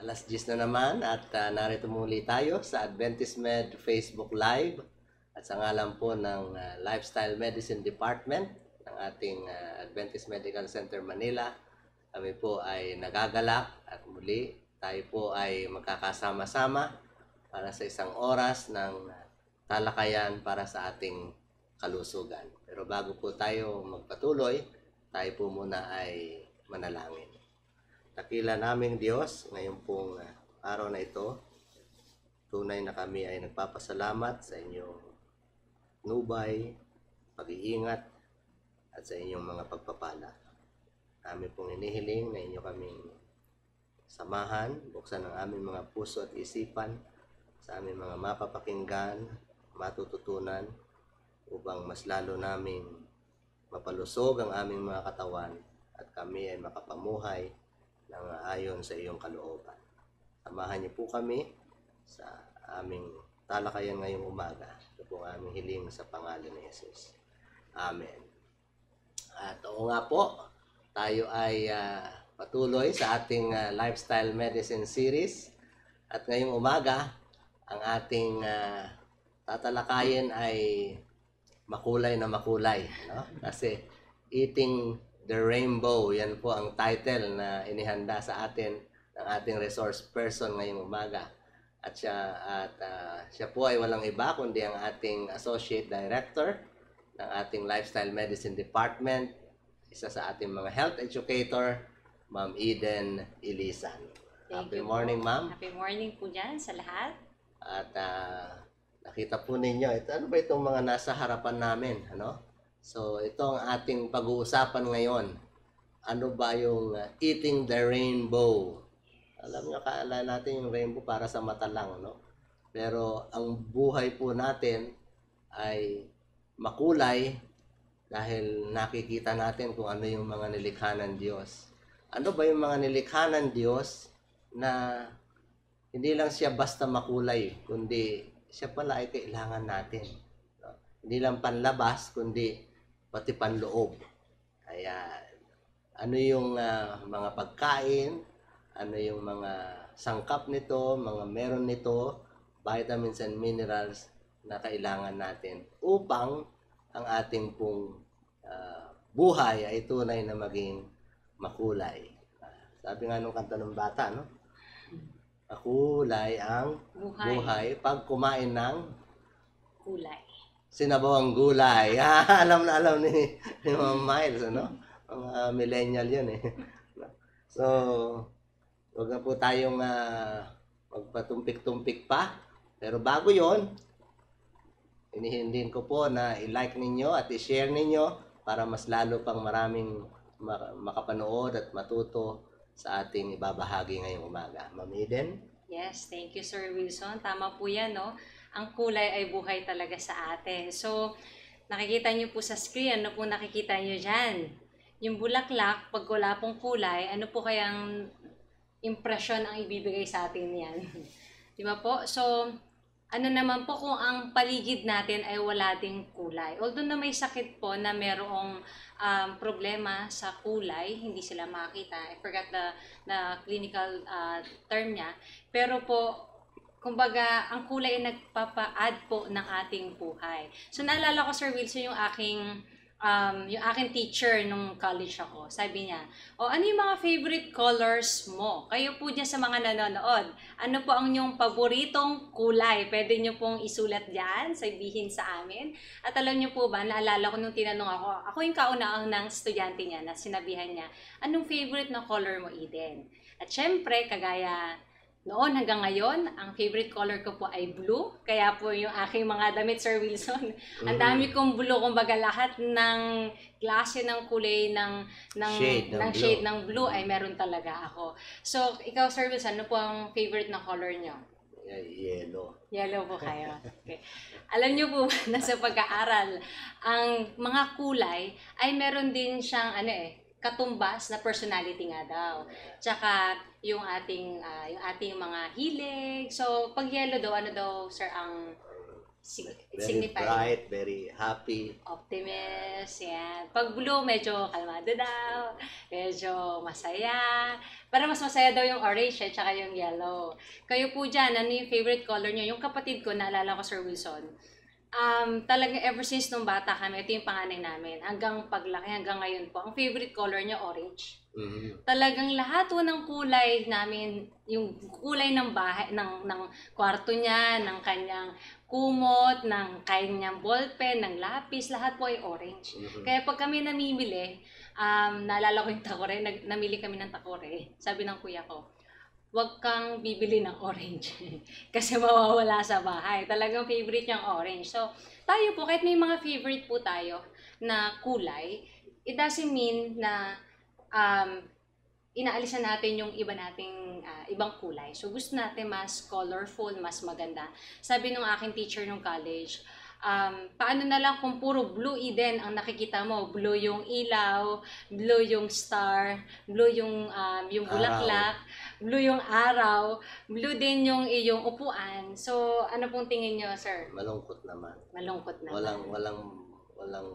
Alas 10 na naman at narito muli tayo sa Adventist Med Facebook Live at sa ngalan po ng Lifestyle Medicine Department ng ating Adventist Medical Center Manila. Kami po ay nagagalak at muli tayo po ay magkakasama-sama para sa isang oras ng talakayan para sa ating kalusugan. Pero bago po tayo magpatuloy, tayo po muna ay manalangin. Dakila naming Diyos, ngayon pong araw na ito, tunay na kami ay nagpapasalamat sa inyong nubay, pag-iingat, at sa inyong mga pagpapala. Kami pong inihiling na inyo kaming samahan, buksan ang aming mga puso at isipan sa aming mga mapapakinggan, matututunan, upang mas lalo naming mapalusog ang aming mga katawan at kami ay makapamuhay ng ayon sa iyong kalooban. Samahan niyo po kami sa aming talakayan ngayong umaga. Ito po ang aming hiling sa pangalan ni Jesus. Amen. At oo nga po, tayo ay patuloy sa ating Lifestyle Medicine Series. At ngayong umaga, ang ating tatalakayin ay makulay na makulay. No? Kasi Eating the Rainbow, yan po ang title na inihanda sa atin ng ating resource person ngayong umaga. At siya po ay walang iba kundi ang ating Associate Director ng ating Lifestyle Medicine Department, isa sa ating mga health educator, Ma'am Eden Ilisan. Happy morning, Ma'am. Happy morning po dyan sa lahat. At nakita po ninyo, ano ba itong mga nasa harapan namin? Ano? So, ito ang ating pag-uusapan ngayon. Ano ba yung Eating the Rainbow? Alam nyo, kaala natin yung rainbow para sa mata lang, no? Pero ang buhay po natin ay makulay dahil nakikita natin kung ano yung mga nilikha ng Diyos. Ano ba yung mga nilikha ng Diyos na hindi lang siya basta makulay, kundi siya pala ay kailangan natin. No? Hindi lang panlabas, kundi pati panloob. Kaya ano yung mga pagkain, ano yung mga sangkap nito, mga meron nito, vitamins and minerals na kailangan natin upang ang ating pong buhay ay tunay na maging makulay. Sabi nga nung kanta ng bata, no? Makulay ang buhay pag kumain ng kulay. Sinabawang gulay. Alam na alam ni Ma'am Miles, ano? Mga millennial yun eh. So, huwag na po tayong magpatumpik-tumpik pa. Pero bago yon, inihindihan ko po na i-like ninyo at i-share ninyo para mas lalo pang maraming makapanood at matuto sa ating ibabahagi ngayong umaga. Ma'am Eden? Yes, thank you Sir Wilson. Tama po yan, no? Ang kulay ay buhay talaga sa atin. So, nakikita nyo po sa screen, ano po nakikita nyo dyan? Yung bulaklak, pag wala pong kulay, ano po kayang impression ang ibibigay sa atin yan? Di ba po? So, ano naman po kung ang paligid natin ay wala ding kulay? Although na may sakit po na merong problema sa kulay, hindi sila makakita. I forgot the clinical term niya. Pero po, kumbaga, ang kulay ay nagpapa-add po ng ating buhay. So, naalala ko, Sir Wilson, yung aking teacher nung college ako. Sabi niya, ano yung mga favorite colors mo? Kayo po dyan sa mga nanonood. Ano po ang inyong paboritong kulay? Pwede nyo pong isulat dyan, sabihin sa amin. At alam nyo po ba, naalala ko nung tinanong ako yung kauna-unang estudyante niya na sinabihan niya, anong favorite na color mo, Eden? At syempre, kagaya noon hanggang ngayon, ang favorite color ko po ay blue. Kaya po yung aking mga damit, Sir Wilson, ang dami kong blue. Kumbaga lahat ng klase ng kulay ng shade ng blue ay meron talaga ako. So, ikaw, Sir Wilson, ano po ang favorite na color nyo? Yellow. Yellow po kayo. Okay. Alam nyo po na sa pag-aaral, ang mga kulay ay meron din siyang katumbas na personality nga daw. Tsaka yung ating mga hilig. So pag yellow daw, ano daw sir ang It Very signifies bright, very happy. optimist, yan. Pag blue, medyo kalmado daw, medyo masaya. Para mas masaya daw yung orange at saka yung yellow. Kayo po dyan, ano yung favorite color nyo? Yung kapatid ko, naalala ko, Sir Wilson, talaga ever since nung bata kami, ito yung panganay namin. Hanggang paglaki, hanggang ngayon po, ang favorite color niya, orange. Talagang lahat po ng kulay namin, yung kulay ng bahay, ng kwarto niya, ng kanyang kumot, ng kanyang ballpen, ng lapis, lahat po ay orange. Kaya pag kami namimili, naalala ko yung takore, namili kami ng takore. Sabi ng kuya ko, huwag kang bibili ng orange kasi mawawala sa bahay. Talagang favorite niyang orange. So, tayo po, kahit may mga favorite po tayo na kulay, it doesn't mean na inaalisan natin yung iba nating ibang kulay. So, gusto natin mas colorful, mas maganda. Sabi nung aking teacher nung college, paano na lang kung puro blue din ang nakikita mo? Blue yung ilaw, blue yung star, blue yung bulaklak, blue yung araw, blue din yung iyong upuan. So, ano pong tingin nyo, sir? Malungkot naman. Malungkot naman. Walang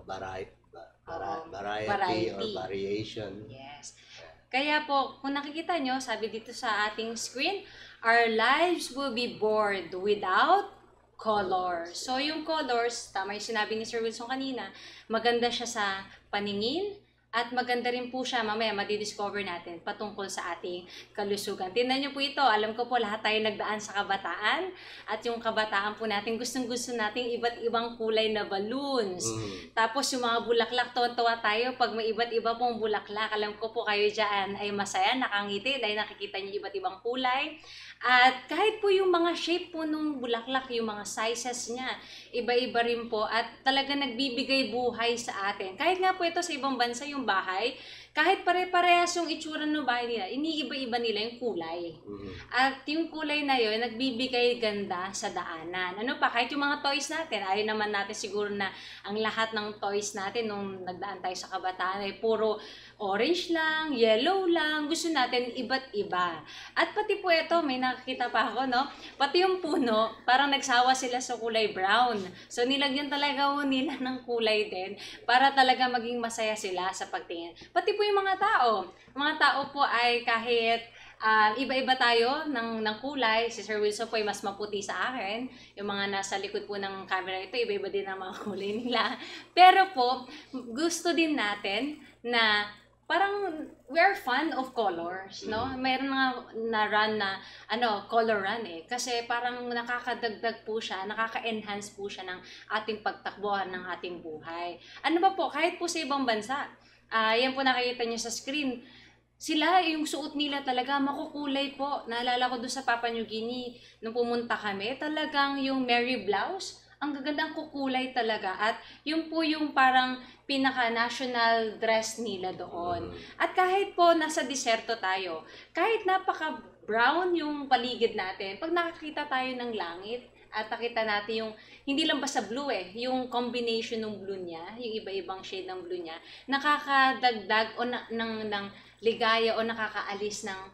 Variety. variety or variation. Yes. Kaya po, kung nakikita nyo, sabi dito sa ating screen, our lives will be bored without colors. So, yung colors, tama yung sinabi ni Sir Wilson kanina, maganda siya sa paningin, at maganda rin po siya, mamaya madidiscover natin patungkol sa ating kalusugan. Tingnan niyo po ito, alam ko po lahat tayo nagdaan sa kabataan, at yung kabataan po natin, gustong-gusto nating iba't ibang kulay na balloons. Tapos yung mga bulaklak, tuwa-tuwa tayo pag may iba't iba pong bulaklak. Alam ko po kayo dyan ay masaya, nakangiti, dahil nakikita niyo iba't ibang kulay. At kahit po yung mga shape po nung bulaklak, yung mga sizes niya, iba-iba rin po at talaga nagbibigay buhay sa atin. Kahit nga po ito sa ibang bansa yung bahay, kahit pare-parehas yung itsura ng bahay nila, iniiba-iba nila yung kulay. At yung kulay na yun, nagbibigay ganda sa daanan. Ano pa, kahit yung mga toys natin, ayaw naman natin siguro na ang lahat ng toys natin nung nagdaan tayo sa kabataan ay puro orange lang, yellow lang, gusto natin iba't iba. At pati po ito, may nakikita pa ako, no? Pati yung puno, parang nagsawa sila sa kulay brown. So nilagyan talaga nila ng kulay din para talaga maging masaya sila sa pagtingin. Pati po yung mga tao. Mga tao po ay kahit iba-iba tayo ng kulay. Si Sir Wilson po ay mas maputi sa akin. Yung mga nasa likod po ng camera ito, iba-iba din ang mga kulay nila. Pero po, gusto din natin na parang we're fan of colors, no? Mayroon nga na-run na color run eh. Kasi parang nakakadagdag po siya, nakaka-enhance po siya ng ating pagtakbuhan ng ating buhay. Ano ba po, kahit po sa ibang bansa, yan po nakikita niyo sa screen, sila, yung suot nila talaga, makukulay po. Naalala ko doon sa Papua New Guinea, nung pumunta kami, talagang yung Mary blouse, ang gagandang kukulay talaga. At yung po yung parang pinaka-national dress nila doon. At kahit po nasa diserto tayo, kahit napaka-brown yung paligid natin, pag nakakita tayo ng langit, at nakita natin yung, hindi lang basta blue yung combination ng blue niya, yung iba-ibang shade ng blue niya, nakakadagdag o ng ligaya o nakakaalis ng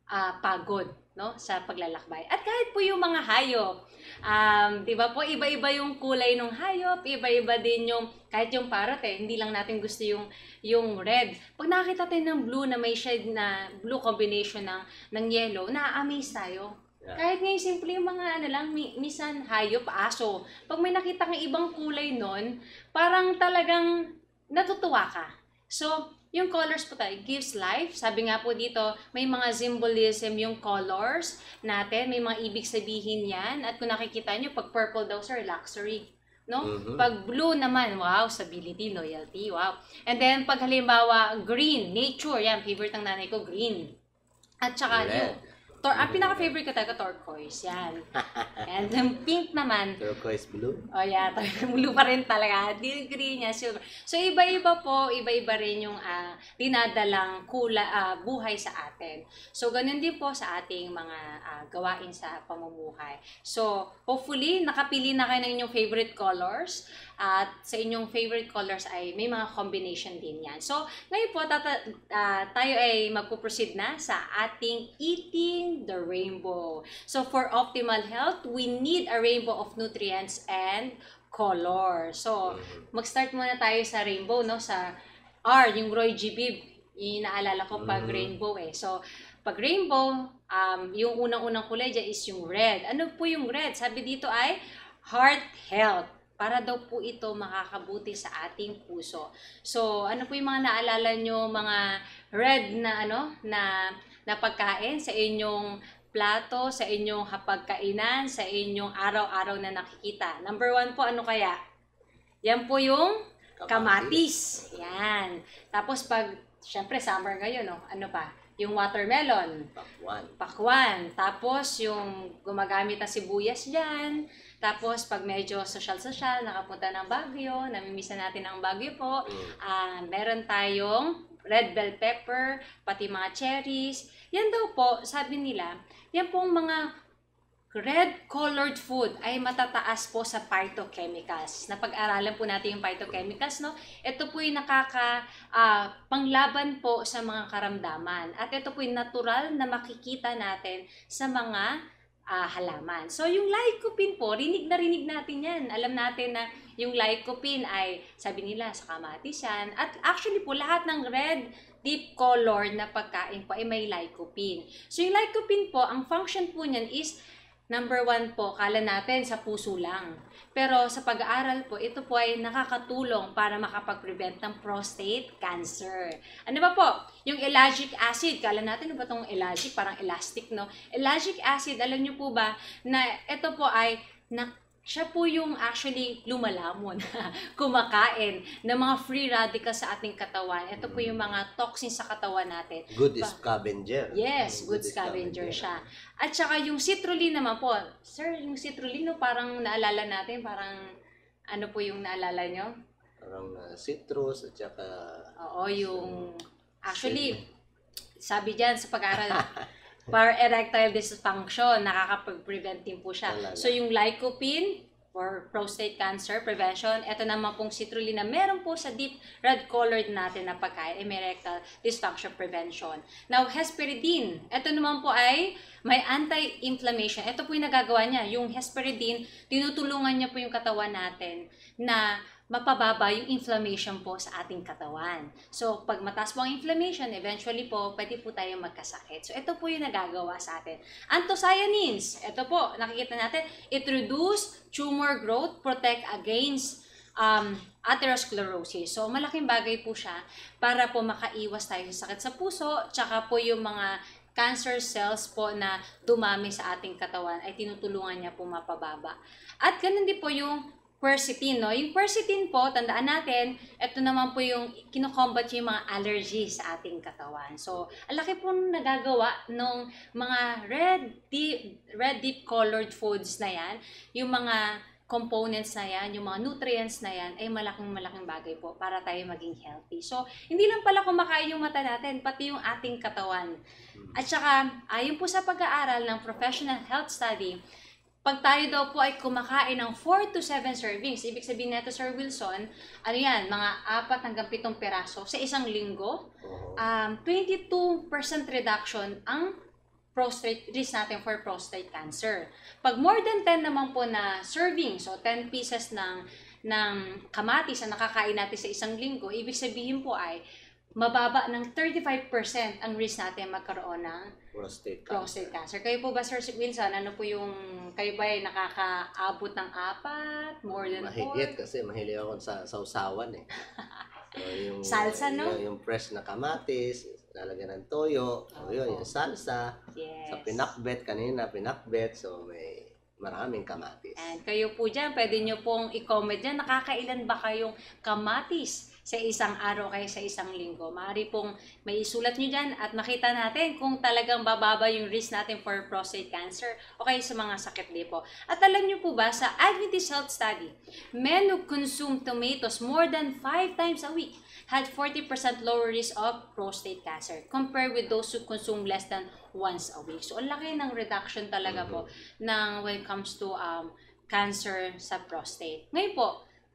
pagod, no, sa paglalakbay. At kahit po yung mga hayop, di ba po, iba-iba yung kulay ng hayop, iba-iba din yung, kahit yung parrot hindi lang natin gusto yung red. Pag nakakita tayo ng blue na may shade na blue combination ng yellow, na-amaze tayo. Yeah. Kahit ngayon, simple yung mga minsan hayop, aso. Pag may nakita kang ibang kulay nun, parang talagang natutuwa ka. So, yung colors po tayo, gives life. Sabi nga po dito, may mga symbolism yung colors natin. May mga ibig sabihin yan. At kung nakikita nyo, pag purple daw, sir, luxury. No? Pag blue naman, wow, stability, loyalty, wow. And then, pag halimbawa, green, nature, yan, favorite ng nanay ko, green. At saka, ang pinaka-favorite ko talaga, turquoise. Yan. And then pink naman. Turquoise blue? Oh, yeah. Blue pa rin talaga. Green niya, silver. So, iba-iba po. Iba-iba rin yung dinadalang buhay sa atin. So, ganun din po sa ating mga gawain sa pamumuhay. So, hopefully, nakapili na kayo ng inyong favorite colors. At sa inyong favorite colors ay may mga combination din yan. So, ngayon po, tayo ay magpo-proceed na sa ating eating the rainbow. So, for optimal health, we need a rainbow of nutrients and color. So, mag-start muna tayo sa rainbow, no? Sa R, yung Roy G. Biv, inaalala ko pag rainbow eh. So, pag rainbow, yung unang-unang kulay dyan is yung red. Ano po yung red? Sabi dito ay heart health. Para daw po ito makakabuti sa ating puso. So, ano po yung mga naalala nyo, mga red na na pagkain sa inyong plato, sa inyong hapagkainan, sa inyong araw-araw na nakikita? Number 1 po, ano kaya? Yan po yung kamatis. Yan. Tapos syempre summer ngayon, no? Ano pa? Yung watermelon. Pakwan. Tapos yung gumagamit ng sibuyas dyan. Tapos pag medyo social, nakapunta ng Baguio, namimisan natin ang Baguio po, meron tayong red bell pepper, pati mga cherries. Yan daw po, sabi nila, yan pong mga red-colored food ay matataas po sa phytochemicals. Napag-aralan po natin yung phytochemicals, no? Ito po yung panglaban po sa mga karamdaman. At ito po yung natural na makikita natin sa mga halaman. So, yung lycopene po, rinig natin yan. Alam natin na yung lycopene ay, sabi nila, sa kamatis yan. At actually po, lahat ng red, deep color na pagkain po ay may lycopene. So, yung lycopene po, ang function po niyan is, number 1 po, kala natin sa puso lang. Pero sa pag-aaral po, ito po ay nakakatulong para makapag-prevent ng prostate cancer. Ano ba po? Yung ellagic acid, kala natin, ano ba itong ellagic? Parang elastic, no? Ellagic acid, alam nyo po ba na ito po ay siya po yung actually lumalamon, kumakain ng mga free radicals sa ating katawan. Ito po yung mga toxins sa katawan natin. Good scavenger. Yes, good scavenger siya. At saka yung citrulline naman po. Sir, yung citrulline, no, parang naalala natin, parang ano po yung naalala nyo? Parang citrus at saka... Oo, yung... Actually, sabi dyan sa pag-aaral, para erectile dysfunction, nakakapag-prevent din po siya. So, yung lycopene for prostate cancer prevention, ito naman pong citrulline na meron po sa deep red colored natin na pagkain, ay may erectile dysfunction prevention. Now, hesperidine, ito naman po ay may anti-inflammation. Ito po yung nagagawa niya. Yung hesperidine, tinutulungan niya po yung katawan natin na mapababa yung inflammation po sa ating katawan. So, pag mataas po ang inflammation, eventually po, pwede po tayong magkasakit. So, ito po yung nagagawa sa atin. Anthocyanins, ito po, nakikita natin, it reduce tumor growth, protect against atherosclerosis. So, malaking bagay po siya para po makaiwas tayo sa sakit sa puso, tsaka po yung mga cancer cells po na dumami sa ating katawan ay tinutulungan niya po mapababa. At ganun din po yung quercetin, no? Yung quercetin po, tandaan natin, ito naman po yung kinocombat yung mga allergies sa ating katawan. So, ang laki po nagagawa ng mga red deep colored foods na yan, yung mga components na yan, yung mga nutrients na yan, ay malaking bagay po para tayo maging healthy. So, hindi lang pala kumakain yung mata natin, pati yung ating katawan. At saka, ayon po sa pag-aaral ng professional health study, pag tayo daw po ay kumakain ng 4 to 7 servings, ibig sabihin nito, Sir Wilson, ano yan, mga 4 hanggang 7 peraso sa isang linggo, 22% reduction ang risk natin for prostate cancer. Pag more than 10 naman po na serving, so 10 pieces ng kamatis na nakakain natin sa isang linggo, ibig sabihin po ay mababa ng 35% ang risk natin magkaroon ng prostate cancer. Kayo po ba, Sir Wilson, ano po yung, kayo ba ay nakakaabot ng 4? More than 4? Mahigit kasi mahilig ako sa sausawan eh. So, yung, salsa, no? Yung fresh na kamatis, lalagyan ng toyo, yung salsa, yes. Sa pinakbet, so may maraming kamatis. And kayo po dyan, pwede nyo pong i-comment dyan, nakakailan ba kayong kamatis sa isang araw kayo sa isang linggo? Maaari pong may isulat nyo dyan at makita natin kung talagang bababa yung risk natin for prostate cancer o kaya sa mga sakit din po. At alam nyo po ba, sa Adventist Health Study, men who consume tomatoes more than 5 times a week had 40% lower risk of prostate cancer compared with those who consume less than once a week. So, ang laki ng reduction talaga po ng when it comes to cancer sa prostate. Ngayon po,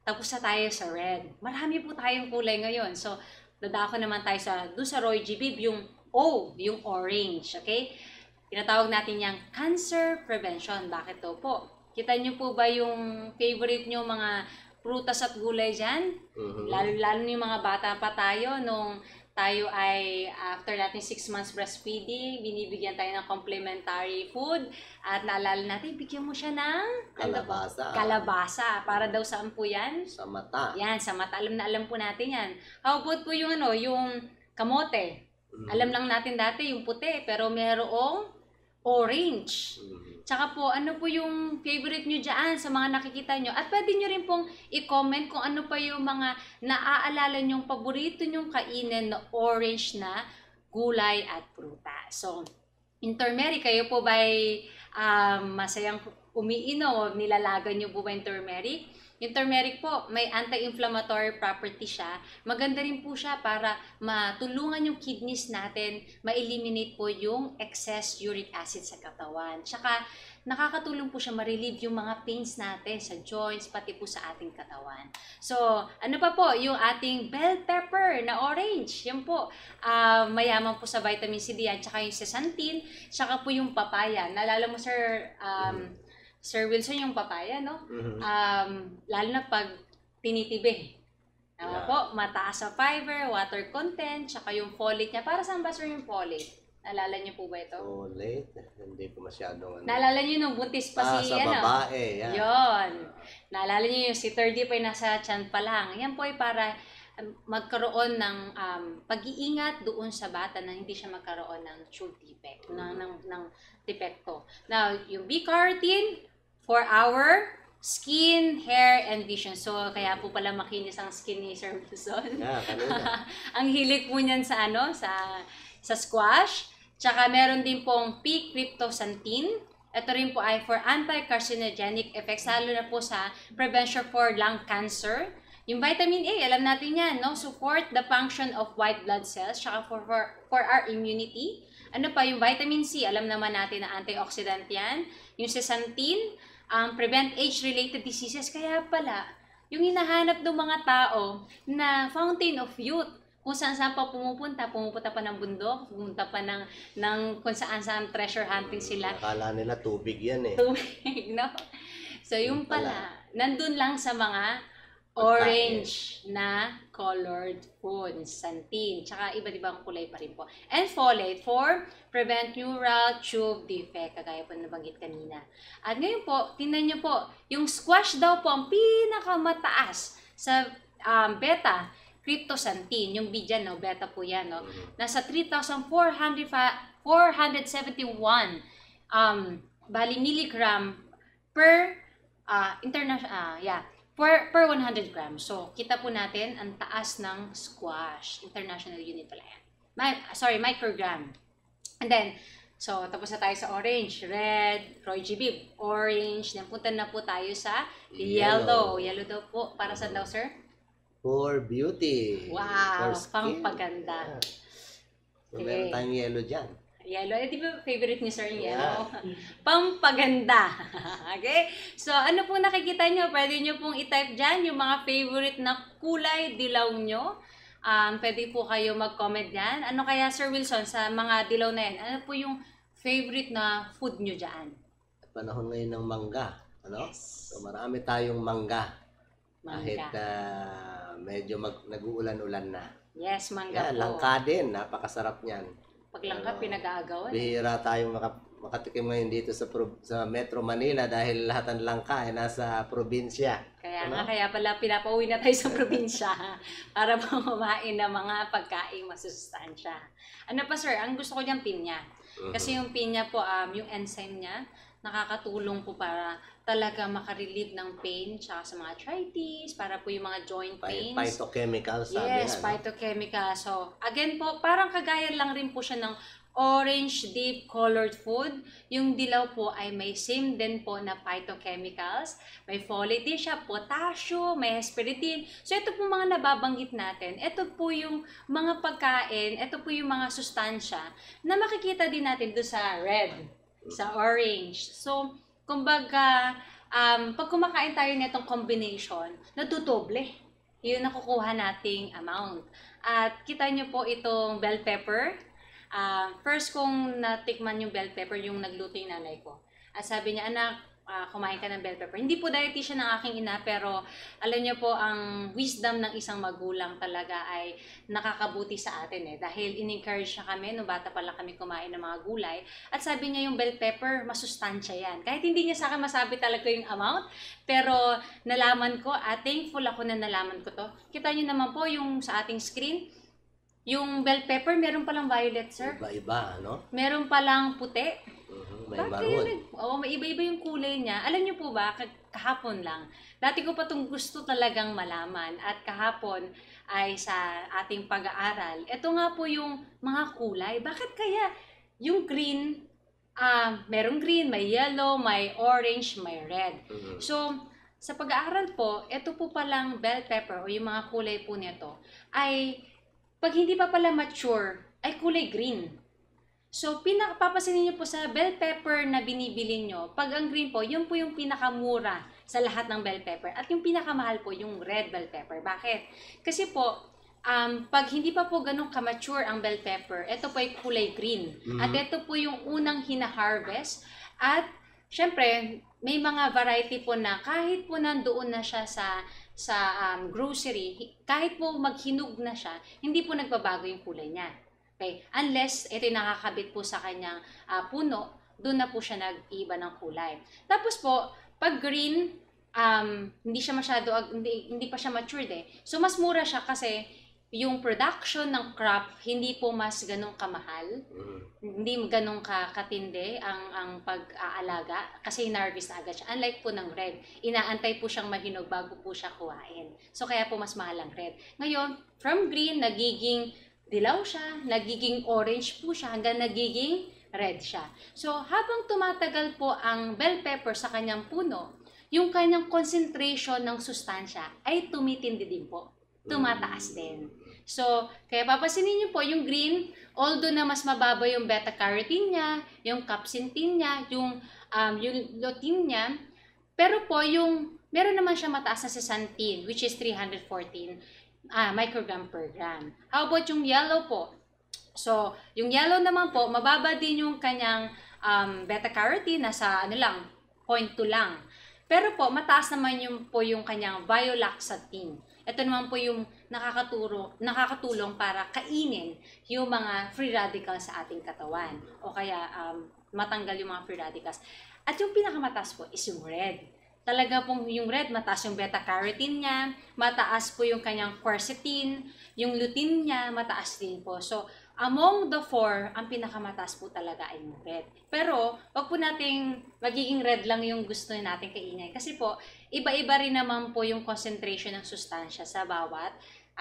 Tapos na tayo sa red. Marami po tayong kulay ngayon. So, dadako naman tayo doon sa Roy G. Biv, yung O, yung orange. Okay? Tinatawag natin yung cancer prevention. Bakit to po? Kita nyo po ba yung favorite nyo mga prutas at gulay dyan? Lalo yung mga bata pa tayo, nung tayo ay after natin 6 months breastfeeding, binibigyan tayo ng complementary food at naalala natin, bigyan mo siya ng Kalabasa. Kalabasa. Para daw saan po yan? Sa mata. Yan, sa mata. Alam na alam po natin yan. How about po yung yung kamote? Alam lang natin dati yung puti, pero merong orange. Tsaka po, ano po yung favorite nyo dyan sa mga nakikita nyo? At pwede nyo rin pong i-comment kung ano pa yung mga naaalala nyong paborito nyong kainin na orange na gulay at prutas. So, in turmeric, kayo po ba'y masayang umiinom o nilalagan nyo po ba yung turmeric? Yung turmeric po, may anti-inflammatory property siya. Maganda rin po siya para matulungan yung kidneys natin, ma-eliminate po yung excess uric acid sa katawan. Tsaka, nakakatulong po siya ma-relieve yung mga pains natin sa joints, pati po sa ating katawan. So, ano pa po? Yung ating bell pepper na orange. Yan po. Mayaman po sa vitamin C, D, at tsaka yung zeaxanthin, tsaka po yung papaya. Naalala mo, Sir Wilson, yung papaya, no? Lalo na pag tinitibi. Po, mataas sa fiber, water content, tsaka yung folate niya. Para saan ba, sir, yung folate? Naalala niyo po ba ito? Folate? Hindi ko masyadong Naalala niyo nung buntis pa si, sa babae, yan. Yun. Naalala niyo yung si 30 pa yung nasa tiyan pa lang. Yan po ay para magkaroon ng pag-iingat doon sa bata na hindi siya magkaroon ng tooth defect, ng depekto. Now, yung B-carotene, for our skin, hair, and vision. So, kaya po pala makinis ang skin ni Sir Wilson. Kanina. Ang hilig po niyan sa sa squash. Tsaka meron din pong P-cryptoxanthin. Ito rin po ay for anti-carcinogenic effects, lalo na po sa prevention for lung cancer. Yung vitamin A, alam natin yan, no? Support the function of white blood cells, tsaka for our immunity. Ano pa, yung vitamin C, alam naman natin na antioxidant yan. Yung zeaxanthin, prevent age-related diseases. Kaya pala, yung hinahanap ng mga tao na fountain of youth, kung saan pa pumupunta pa ng bundok, pumunta pa ng kung saan treasure hunting sila. Akala nila tubig yan eh. Tubig, no? So, yung pala, nandun lang sa mga orange na colored food, xanthin, tsaka iba't ibang kulay pa rin po. And folate for prevent neural tube defect, kagaya po nabanggit kanina. At ngayon po, tingnan nyo po, yung squash daw po ang pinakamataas sa beta cryptoxanthin, yung B dyan, no? Beta po yan, no? Nasa 3,471 milligram per per 100 grams. So, kita po natin ang taas ng squash. International unit pala yan. Microgram. And then, so, tapos na tayo sa orange, red, Roy G. Biv, orange. Then, punta na po tayo sa yellow. Yellow daw po. Para saan daw, sir? For beauty. Wow, for skin. pangpaganda. So, meron tayong yellow dyan. Yellow. Di ba favorite ni sir yung yellow? Pampaganda. Okay? So, ano pong nakikita nyo? Pwede nyo pong i-type dyan yung mga favorite na kulay dilaw nyo. Pwede po kayo mag-comment dyan. Ano kaya, Sir Wilson, sa mga dilaw na yan? Ano po yung favorite na food nyo dyan? Panahon ngayon ng mangga. Ano? Yes. So, marami tayong mangga. Mangga. Kahit medyo nag-uulan-ulan na. Yes, mangga Yan, po. langka din. Napakasarap niyan. Pag langka, pinag-aagawan. Bihira tayong makatikim ngayon dito sa Metro Manila dahil lahat ng langka ay nasa probinsya. Kaya kaya pala pinapauwi na tayo sa probinsya para kumain ng mga pagkain masustansya. Ano pa, sir? Ang gusto ko dyan, pinya. Kasi yung pinya po, yung enzyme niya, nakakatulong po para talaga makarelieve ng pain tsaka sa mga arthritis, para po yung mga joint pains. Phytochemicals, sabi Yes, phytochemical. So, again po, parang kagaya lang rin po siya ng orange deep colored food. Yung dilaw po ay may same din po na phytochemicals. May folate din siya, potassium, may hesperidin. So, ito po mga nababanggit natin. Ito po yung mga pagkain, ito po yung mga sustansya na makikita din natin doon sa red, sa orange. So, kumbaga, pag kumakain tayo nitong combination, natudoble yung nakukuha nating amount. At kita nyo po itong bell pepper. First kong natikman yung bell pepper, yung nagluto yung nanay ko. At sabi niya, anak, kumain ka ng bell pepper. Hindi po dietitian ng aking ina, pero alam niyo po, ang wisdom ng isang magulang talaga ay nakakabuti sa atin Dahil in-encourage siya kami, nung bata pa lang kami kumain ng mga gulay. At sabi niya yung bell pepper, masustansya yan. Kahit hindi niya sa akin masabi talaga yung amount, pero nalaman ko, thankful ako na nalaman ko to. Kita niyo naman po yung sa ating screen, yung bell pepper, meron palang violet, sir. Iba-iba, ano? Meron palang puti. May maroon. May iba-iba yung kulay niya. Alam niyo po ba, kahapon lang, dati ko pa itong gusto talagang malaman. At kahapon ay sa ating pag-aaral, ito nga po yung mga kulay. Bakit kaya yung green, merong green, may yellow, may orange, may red. So, sa pag-aaral po, ito po palang bell pepper o yung mga kulay po nito ay pag hindi pa pala mature, ay kulay green. So, papansinin niyo po sa bell pepper na binibili nyo, pag ang green po, yun po yung pinakamura sa lahat ng bell pepper. At yung pinakamahal po, yung red bell pepper. Bakit? Kasi po, pag hindi pa po ganun ka-mature ang bell pepper, ito po ay kulay green. At ito po yung unang hina-harvest. At, syempre, may mga variety po na kahit po nandoon na siya sa grocery, kahit po maghinog na siya, hindi po nagbabago yung kulay niya. Okay? Unless ito yung nakakabit po sa kanyang puno, doon na po siya nag-iba ng kulay. Tapos po, pag green, hindi siya masyado, hindi pa siya matured So, mas mura siya kasi yung production ng crop, hindi po mas ganun kamahal. Hindi ganun katindi ang pag-aalaga kasi in-harvest na agad siya. Unlike po ng red, inaantay po siyang mahinog bago po siya kuhain. So, kaya po mas mahal ang red. Ngayon, from green, nagiging dilaw siya, nagiging orange po siya, hanggang nagiging red siya. So, habang tumatagal po ang bell pepper sa kanyang puno, yung kanyang concentration ng sustansya ay tumitindi din po. Tumataas din. So, kaya papansinin niyo po, yung green, although na mas mababa yung beta-carotene niya, yung capsaicin niya, yung lutein niya, pero po, meron naman siya mataas na zeaxanthin, which is 314 microgram per gram. How about yung yellow po? So, yung yellow naman po, mababa din yung kanyang beta-carotene, nasa 0.2 lang. Pero po, mataas naman yung kanyang biolaxanthin. Ito naman po yung nakakatulong para kainin yung mga free radicals sa ating katawan. O kaya matanggal yung mga free radicals. At yung pinakamataas po is yung red. Talaga pong yung red, mataas yung beta-carotene niya, mataas po yung kanyang quercetin, yung lutein niya, mataas din po. So, among the four, ang pinakamataas po talaga ay yung red. Pero, wag po nating magiging red lang yung gusto natin kainin. Kasi po, iba-iba rin naman po yung concentration ng sustansya sa bawat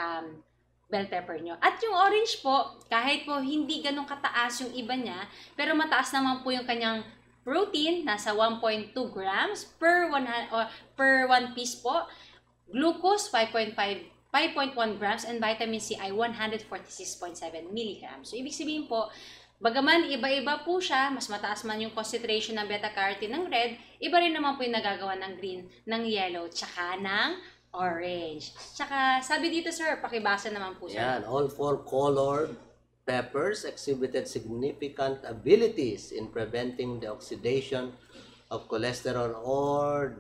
bell pepper nyo. At yung orange po, kahit po hindi ganun kataas yung iba niya, pero mataas naman po yung kanyang protein, nasa 1.2 grams per 1 piece po. Glucose, 5.1 grams, and vitamin C ay 146.7 milligrams. So, ibig sabihin po, bagaman iba-iba po siya, mas mataas man yung concentration ng beta-carotene ng red, iba rin naman po yung nagagawa ng green, ng yellow, tsaka ng orange. Tsaka, sabi dito sir, pakibasa naman po sir. Yan, all four colored peppers exhibited significant abilities in preventing the oxidation of cholesterol or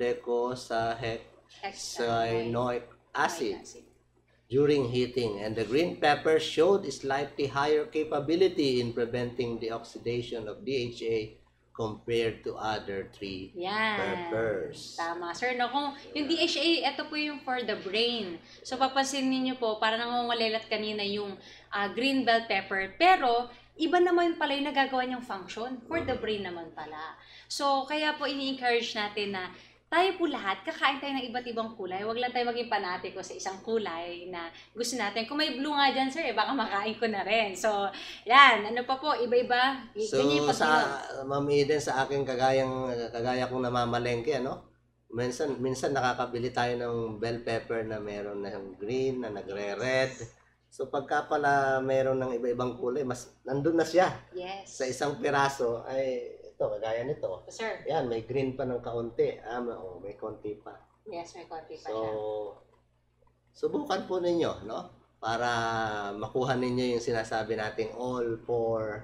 docosahexaenoic acid during heating, and the green pepper showed slightly higher capability in preventing the oxidation of DHA compared to other three peppers. Tama. Sir, no, kung yung DHA, ito po yung for the brain. So, papansinin niyo po, para nangungalilat kanina yung green bell pepper. Pero, iba naman pala yung nagagawa niyang function. For the brain naman pala. So, kaya po ini-encourage natin na tayo po lahat, kakain tayo ng iba't ibang kulay. Huwag lang tayo maging panatiko sa isang kulay na gusto natin. Kung may blue nga dyan, sir, baka makain ko na rin. So, yan. Ano pa po, iba-iba. So, Ma'am Eden, sa aking kagaya kong namamalengke, ano? Minsan nakakabili tayo ng bell pepper na meron ng green, na nagre-red. So, pagka pala meron ng iba-ibang kulay, mas nandun na siya. Yes. Sa isang piraso, ay ito, kagaya nito. Sir. Yan, may green pa ng kaunti. May konti pa. Yes, may konti pa So, siya. subukan po ninyo, no? Para makuha ninyo yung sinasabi nating all four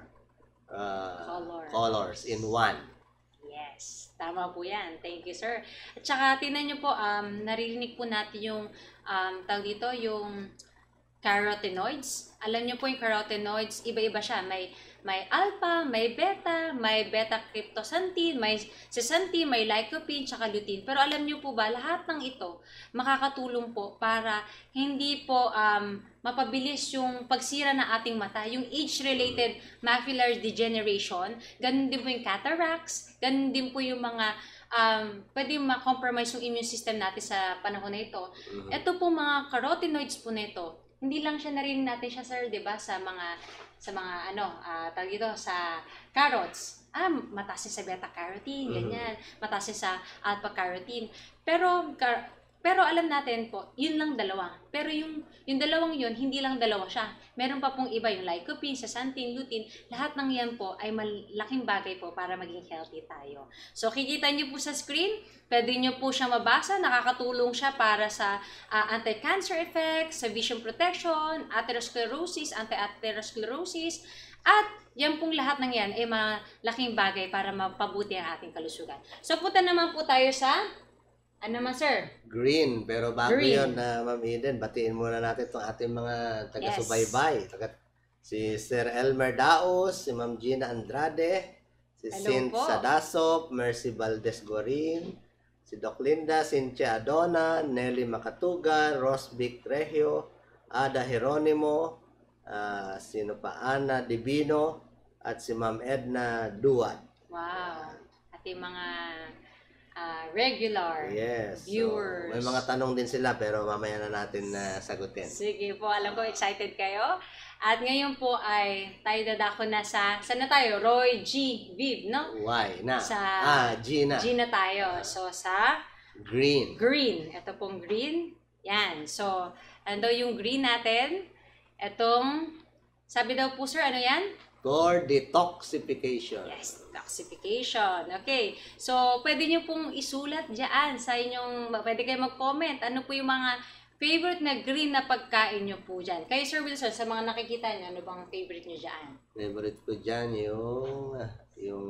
colors in one. Yes, tama po yan. Thank you, sir. At saka, tingnan nyo po, naririnig po natin yung, tawag dito, yung carotenoids. Alam nyo po yung carotenoids, iba-iba siya. May alpha, may beta cryptosantine, may zeaxanthin, may lycopene, tsaka lutein. Pero alam nyo po ba, lahat ng ito makakatulong po para hindi po mapabilis yung pagsira ng ating mata, yung age-related macular degeneration, ganun din po yung cataracts, ganun din po yung mga pwede ma-compromise yung immune system natin sa panahon na ito. Ito po mga carotenoids po na ito, hindi lang siya narinig natin siya, sir, 'di ba, sa mga tawag dito, sa carrots. Mataas sa beta carotene, ganyan. Mataas sa alpha carotene. Pero alam natin po, yun lang dalawa. Pero yung dalawang yun, hindi lang dalawa siya. Meron pa pong iba, yung lycopene, zeaxanthin, lutein. Lahat ng yan po ay malaking bagay po para maging healthy tayo. So, kikita nyo po sa screen, pwede nyo po siya mabasa. Nakakatulong siya para sa anti-cancer effects, sa vision protection, anti-atherosclerosis, at yan pong lahat ng yan ay malaking bagay para mapabuti ang ating kalusugan. So, punta naman po tayo sa ano naman, sir? Green. Pero bago yun, Ma'am Eden, batiin muna natin itong ating mga taga-subaybay. Si Sir Elmer Daos, si Ma'am Gina Andrade, si Cint Sadasop, Mercy Valdez Gorin, si Doc Linda, Cynthia Adona, Nelly Macatuga, Rosvic Regio, Ada Jeronimo, sino pa, Ana Divino, at si Ma'am Edna Duat. Wow. At yung mga regular viewers. So, may mga tanong din sila pero mamaya na natin sagutin. Sige po, alam ko excited kayo. At ngayon po ay tayo dadako na saan na tayo? Roy G. Viv, no? Y na. G na. G na tayo. So, sa green. Green. Ito pong green. Yan. So, ano yung green natin? Itong, sabi daw po, sir, ano yan? For detoxification. Yes, detoxification. Okay. So, pwede nyo pong isulat dyan sa inyong, pwede kayo mag-comment. Ano po yung mga favorite na green na pagkain nyo po dyan? Kayo, Sir Wilson, sa mga nakikita nyo, ano bang favorite nyo dyan? Favorite ko dyan yung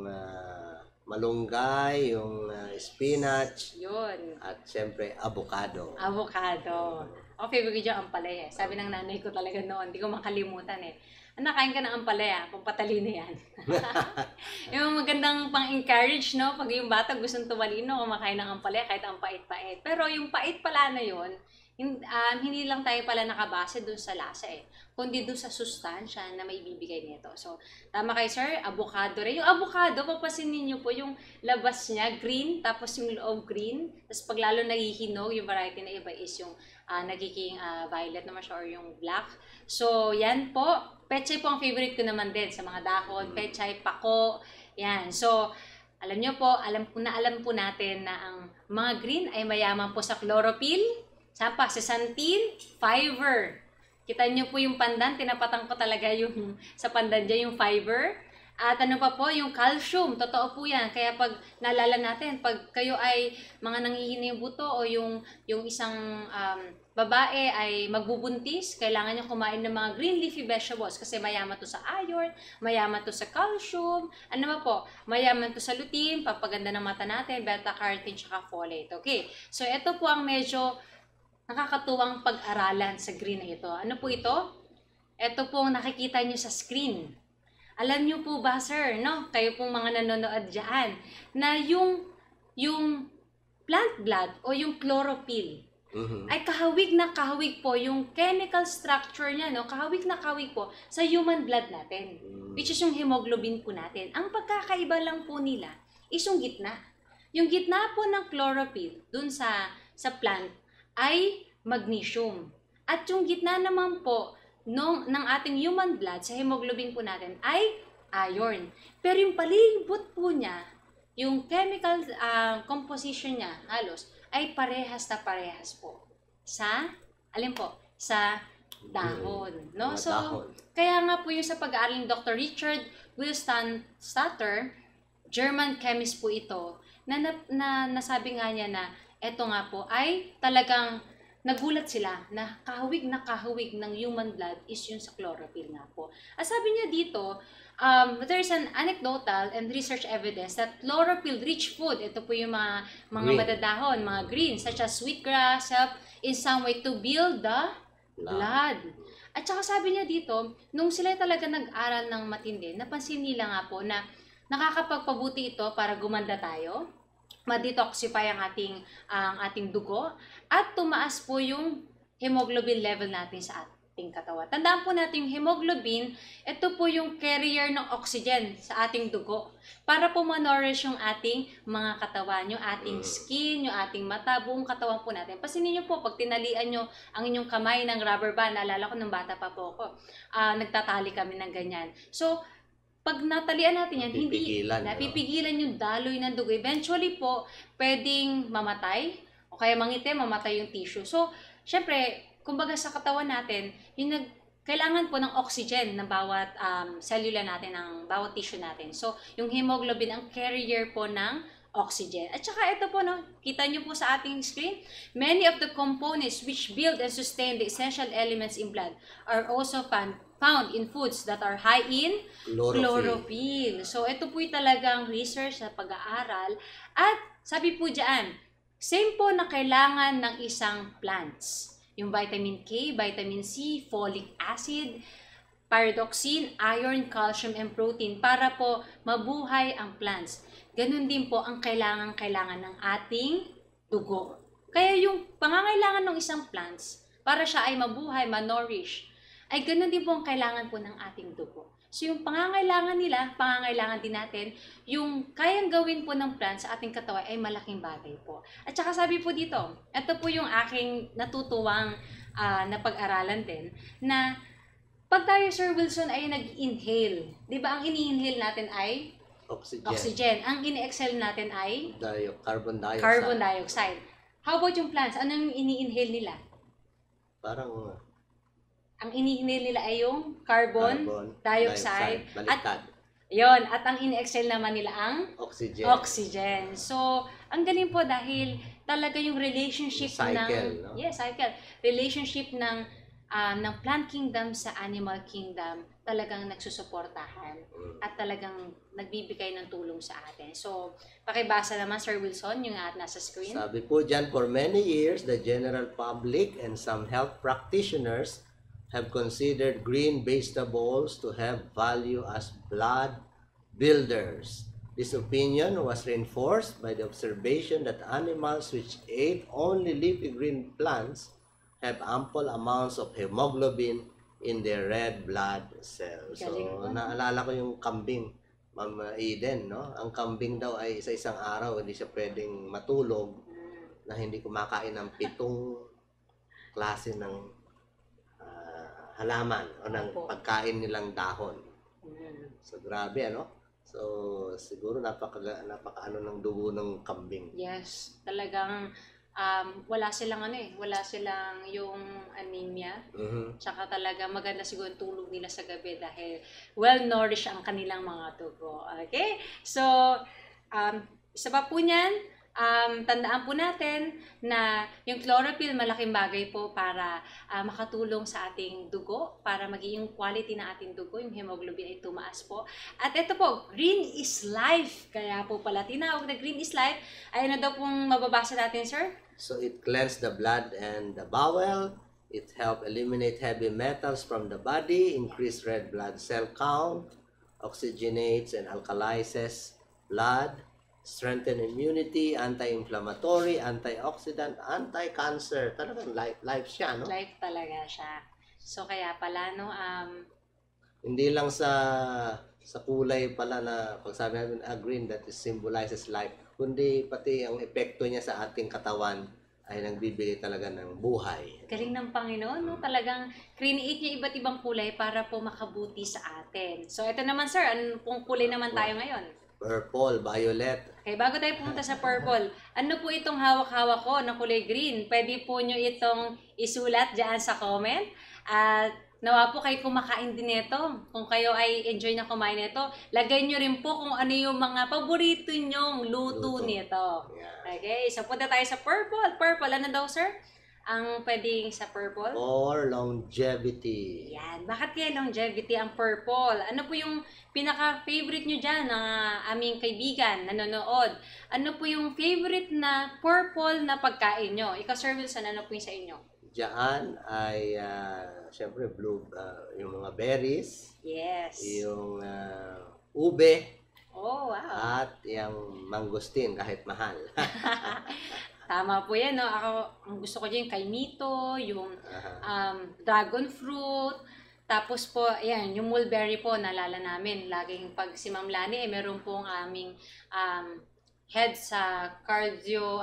malunggay, yung spinach. Yun. At syempre, avocado. Avocado. Favorite ko dyan, ampalaya. Sabi ng nanay ko talaga noon, hindi ko makalimutan eh. Nakain ka ng ampalaya, pampatalino yan. Yung magandang pang-encourage, no? Pag yung bata gustong tumalino, kumakain ng ampalaya kahit ang pait-pait. Pero yung pait pala na yun, hindi lang tayo pala nakabase dun sa lasa eh, kundi dun sa sustansya na may bibigay nito. So, tama kayo, sir, avocado rin. Yung avocado, papasinin niyo po yung labas niya, green, tapos yung loob green. Tapos pag lalo nahihinog, yung variety na iba is yung nagiging violet naman siya or yung black. So, yan po. Pechay po ang favorite ko naman din sa mga dahon. Pechay, pako. Yan. So, alam nyo po, alam po natin na ang mga green ay mayaman po sa chlorophyll, sapa, zeaxanthin, fiber. Kita nyo po yung pandan, tinapatan ko talaga yung sa pandan dyan, yung fiber. At ano pa po, yung calcium, totoo po yan. Kaya pag naalala natin, pag kayo ay mga nanghihina yung buto o yung isang babae ay magbubuntis, kailangan niya kumain ng mga green leafy vegetables kasi mayaman to sa iron, mayaman to sa calcium, ano ba po, mayaman to sa lutein, papaganda ng mata natin, beta carotene, tsaka folate. Okay, so ito po ang medyo nakakatuwang pag-aralan sa green na ito. Ano po ito? Ito po ang nakikita nyo sa screen. Alam nyo po ba, sir, no? Kayo pong mga nanonood dyan, na yung plant blood o yung chlorophyll, ay kahawig na kahawig po yung chemical structure niya, no? Kahawig na kahawig po sa human blood natin, which is yung hemoglobin po natin. Ang pagkakaiba lang po nila is yung gitna. Yung gitna po ng chlorophyll dun sa plant ay magnesium. At yung gitna naman po ng ating human blood sa hemoglobin po natin ay iron. Pero yung palibot po niya, yung chemical composition niya halos ay parehas na parehas po sa, alin po, sa dahon. No? So, kaya nga po yung sa pag-aaral ni Dr. Richard Wilson Statter, German chemist po ito na nasabi nga niya na eto nga po ay talagang nagulat sila na kahawig ng human blood is yung sa chlorophyll nga po. At sabi niya dito, there's an anecdotal and research evidence that chlorophyll-rich food, ito po yung mga Green. madadahon, mga greens, such as sweetgrass, help in some way to build the blood. At saka sabi niya dito, nung sila talaga nag-aral ng matindi, napansin nila nga po na nakakapagpabuti ito para gumanda tayo, ma-detoxify ang ating dugo, at tumaas po yung hemoglobin level natin sa ating katawan. Tandaan po natin yung hemoglobin, ito po yung carrier ng oxygen sa ating dugo para po ma-nourish yung ating mga katawan, yung ating skin, yung ating mata, buong katawan po natin. Pasinin niyo po, pag tinalian nyo ang inyong kamay ng rubber band, naalala ko nung bata pa po ako, nagtatali kami ng ganyan. So, pag natalian natin yan, napipigilan yung daloy ng dugo. Eventually po, pwedeng mamatay o kaya mangitim, mamatay yung tissue. So, syempre, kumbaga sa katawan natin, kailangan po ng oxygen ng bawat cellula natin, ng bawat tissue natin. So, yung hemoglobin ang carrier po ng oxygen. At saka ito po, no, kita nyo po sa ating screen, many of the components which build and sustain the essential elements in blood are also found in foods that are high in chlorophyll. So, ito po talagang research na pag-aaral. At sabi po dyan, same po na kailangan ng isang plants. Yung vitamin K, vitamin C, folic acid, pyridoxine, iron, calcium, and protein para po mabuhay ang plants. Ganun din po ang kailangan ng ating dugo. Kaya yung pangangailangan ng isang plants para siya ay mabuhay, ma-nourish, ay ganun din po ang kailangan po ng ating dugo. So yung pangangailangan nila, pangangailangan din natin, yung kayang gawin po ng plant sa ating katawan ay malaking bagay po. At saka sabi po dito, ito po yung aking natutuwang napag-aralan din, na pag tayo, Sir Wilson, ay nag-inhale, di ba ang ini-inhale natin ay oxygen. Ang ini-exhale natin ay carbon dioxide. How about yung plants? Anong ini-inhale nila? Parang ang ini-inhale nila ay yung carbon dioxide. Baliktad. At ang ini-exhale naman nila ang oxygen. So, ang galing po dahil talaga yung relationship cycle, relationship ng plant kingdom sa animal kingdom talagang nagsusuportahan at talagang nagbibigay ng tulong sa atin. So, pakibasa naman, Sir Wilson, yung nasa screen. Sabi po dyan, for many years, the general public and some health practitioners have considered green vegetables to have value as blood builders. This opinion was reinforced by the observation that animals which ate only leafy green plants have ample amounts of hemoglobin in their red blood cells. So, naalala ko yung kambing, Ma'am Eden, no? Ang kambing daw ay isa-isang araw, hindi siya pwedeng matulog na hindi kumakain ng 7 klase ng halaman o ng pagkain nilang dahon. So, grabe, ano? So, siguro napaka-ano ng dugo ng kambing. Yes, talagang wala silang yung anemia. Tsaka talaga maganda siguro ang tulog nila sa gabi dahil well-nourished ang kanilang mga dugo. Okay? So, isa pa po niyan, tandaan po natin na yung chlorophyll malaking bagay po para makatulong sa ating dugo, para maging yung quality ng ating dugo, yung hemoglobin ay tumaas po. At ito po, green is life. Kaya po pala tinawag na green is life. Ay ano daw pong mababasa natin, sir? So it cleanses the blood and the bowel. It helps eliminate heavy metals from the body, increase red blood cell count, oxygenates and alkalizes blood, strengthen immunity, anti-inflammatory, antioxidant, anti-cancer. Talagang life siya, no? Life talaga siya. So kaya pala, no, hindi lang sa kulay pala na pag sabi natin green, that is symbolizes life, kundi pati ang epekto niya sa ating katawan ay nagbibigay talaga ng buhay. Galing ng Panginoon, no? Talagang create niya iba't ibang kulay para po makabuti sa atin. So ito naman, sir, anong pong kulay naman tayo ngayon? Purple, violet. Okay, bago tayo pumunta sa purple, ano po itong hawak-hawak ko na kulay green? Pwede po nyo itong isulat dyan sa comment. At nawa po kayo kumakain din nito. Kung kayo ay enjoy na kumain nito, lagay nyo rin po kung ano yung mga paborito nyong luto nito. Yeah. Okay, so punta tayo sa purple. Purple, ano daw sir? Ang pwedeng sa purple? Or longevity. Yan. Bakit kaya longevity ang purple? Ano po yung pinaka-favorite nyo dyan ng aming kaibigan, nanonood? Ano po yung favorite na purple na pagkain nyo? Ikaw, Sir Wilson, ano po yung sa inyo? Diyan ay, syempre, yung mga berries, Yes. yung ube, Oh, wow. at yung mangosteen kahit mahal. Tama po yan, no? Ako, ang gusto ko dyan, kaimito, yung dragon fruit, tapos po, ayan, yung mulberry po, nalala namin. Laging pag si Ma'am Lani, meron pong aming head sa cardio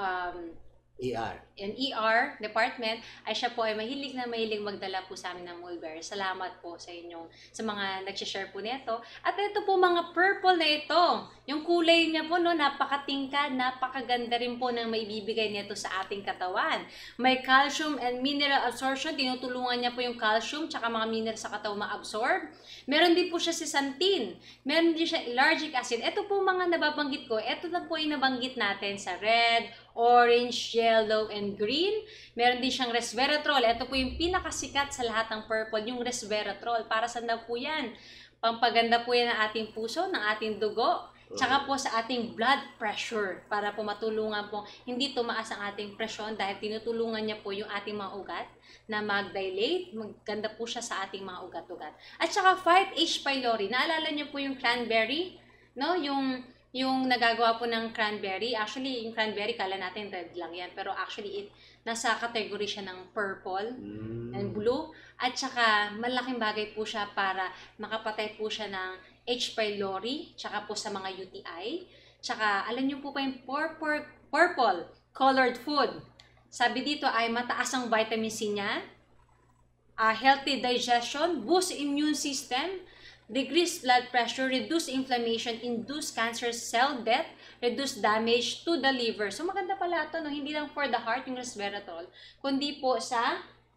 ER. and ER department, ay siya po ay mahilig magdala po sa amin ng mulberry. Salamat po sa inyong, sa mga nag-share po nito. At ito po mga purple na ito. Yung kulay niya po, no, napakatingkad, napakaganda rin po ng maibibigay nito sa ating katawan. May calcium and mineral absorption. Tinutulungan niya po yung calcium tsaka mga mineral sa katawan ma-absorb. Meron din po siya si santin. Meron din siya ellagic acid. Ito po mga nababanggit ko. Ito na po yung nabanggit natin sa red, orange, yellow, and green. Meron din siyang resveratrol. Ito po yung pinakasikat sa lahat ng purple, yung resveratrol. Para saan daw po yan? Pampaganda po yan ng ating puso, ng ating dugo, tsaka po sa ating blood pressure. Para po matulungan po, hindi tumaas ang ating presyon dahil tinutulungan niya po yung ating mga ugat na mag-dilate. Maganda po siya sa ating mga ugat-ugat. At saka 5H. pylori. Naalala niyo po yung cranberry? No? Yung nagagawa po ng cranberry, actually, yung cranberry, kala natin red lang yan. Pero actually, nasa category siya ng purple and blue. At saka, malaking bagay po siya para makapatay po siya ng H. pylori, tsaka po sa mga UTI. Tsaka, alam niyo po pa yung purple colored food. Sabi dito ay mataas ang vitamin C niya, healthy digestion, boost immune system, decrease blood pressure, reduce inflammation, induce cancer cell death, reduce damage to the liver. So maganda pala ito, no? Hindi lang for the heart yung resveratrol, kundi po sa,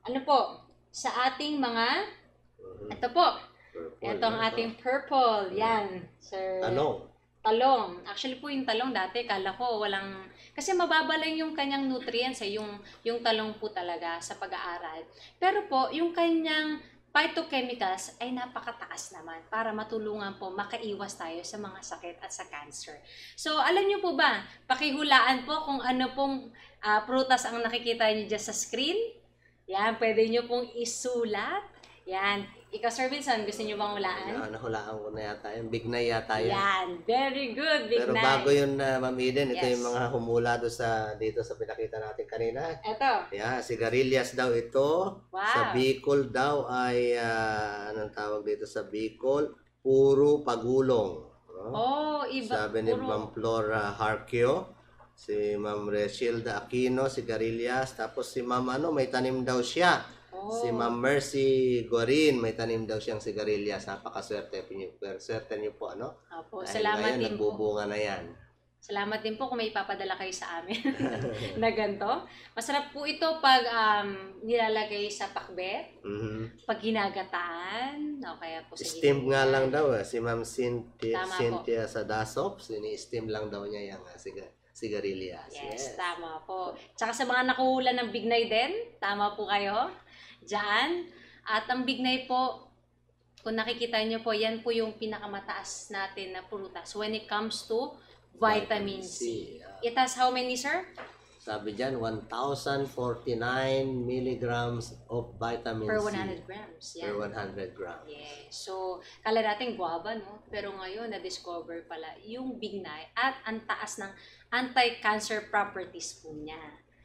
sa ating mga, ito po, ito ang ating purple. Yan, sir. Talong. Actually po yung talong dati, kala ko walang, kasi mababa lang yung kanyang nutrients, yung talong po talaga sa pag-aaral. Pero po, yung kanyang phytochemicals ay napakataas naman para matulungan po makaiwas tayo sa mga sakit at sa cancer. So, alam niyo po ba, pakihulaan po kung ano pong prutas ang nakikita niyo dyan sa screen. Yan, pwede niyo pong isulat. Yan. Ikaw, Sir Vincent, gusto niyo bang hulaan? Nahulaan ko na yata yun. Bignay yata yun. Yan. Very good, Bignay. Pero bago yun, Ma'am Eden, ito Yes. yung mga humula dito sa pinakita natin kanina. Ito. Yeah, sigarilyas daw ito. Wow. Sa Bicol daw ay, anong tawag dito sa Bicol? Puro pagulong. No? Oh, iba. Sabi ni Ma'am Flora Harkio, si Ma'am Reshilda Aquino, sigarilyas. Tapos si Ma'am may tanim daw siya. Si Ma'am Mercy Gorin, may tanim daw siyang sigarilyas. Napakaswerte niyo. Swerte niyo po, ano? Opo, Dahil salamat ngayon, din po. nagbubunga na yan. Salamat din po kung may ipapadala kayo sa amin na ganito. Masarap po ito pag nilalagay sa pakbet, pag ginagataan, o kaya po sa Steam nga lang daw. Si Ma'am Tama Cynthia Sadasop, ini-steam lang daw niya yung sigarilyas. Yes, tama po. Tsaka sa mga nakuhula ng bignay din, tama po kayo dyan. At ang bignay po, kung nakikita nyo po, yan po yung pinakamataas natin na prutas when it comes to vitamin C. It has how many, sir? Sabi dyan, 1,049 milligrams of vitamin Per C. 100 grams. Yan. Per 100 grams. Yes. So, kala natin guava, no? Pero ngayon, na-discover pala yung bignay at ang taas ng anti-cancer properties po niya.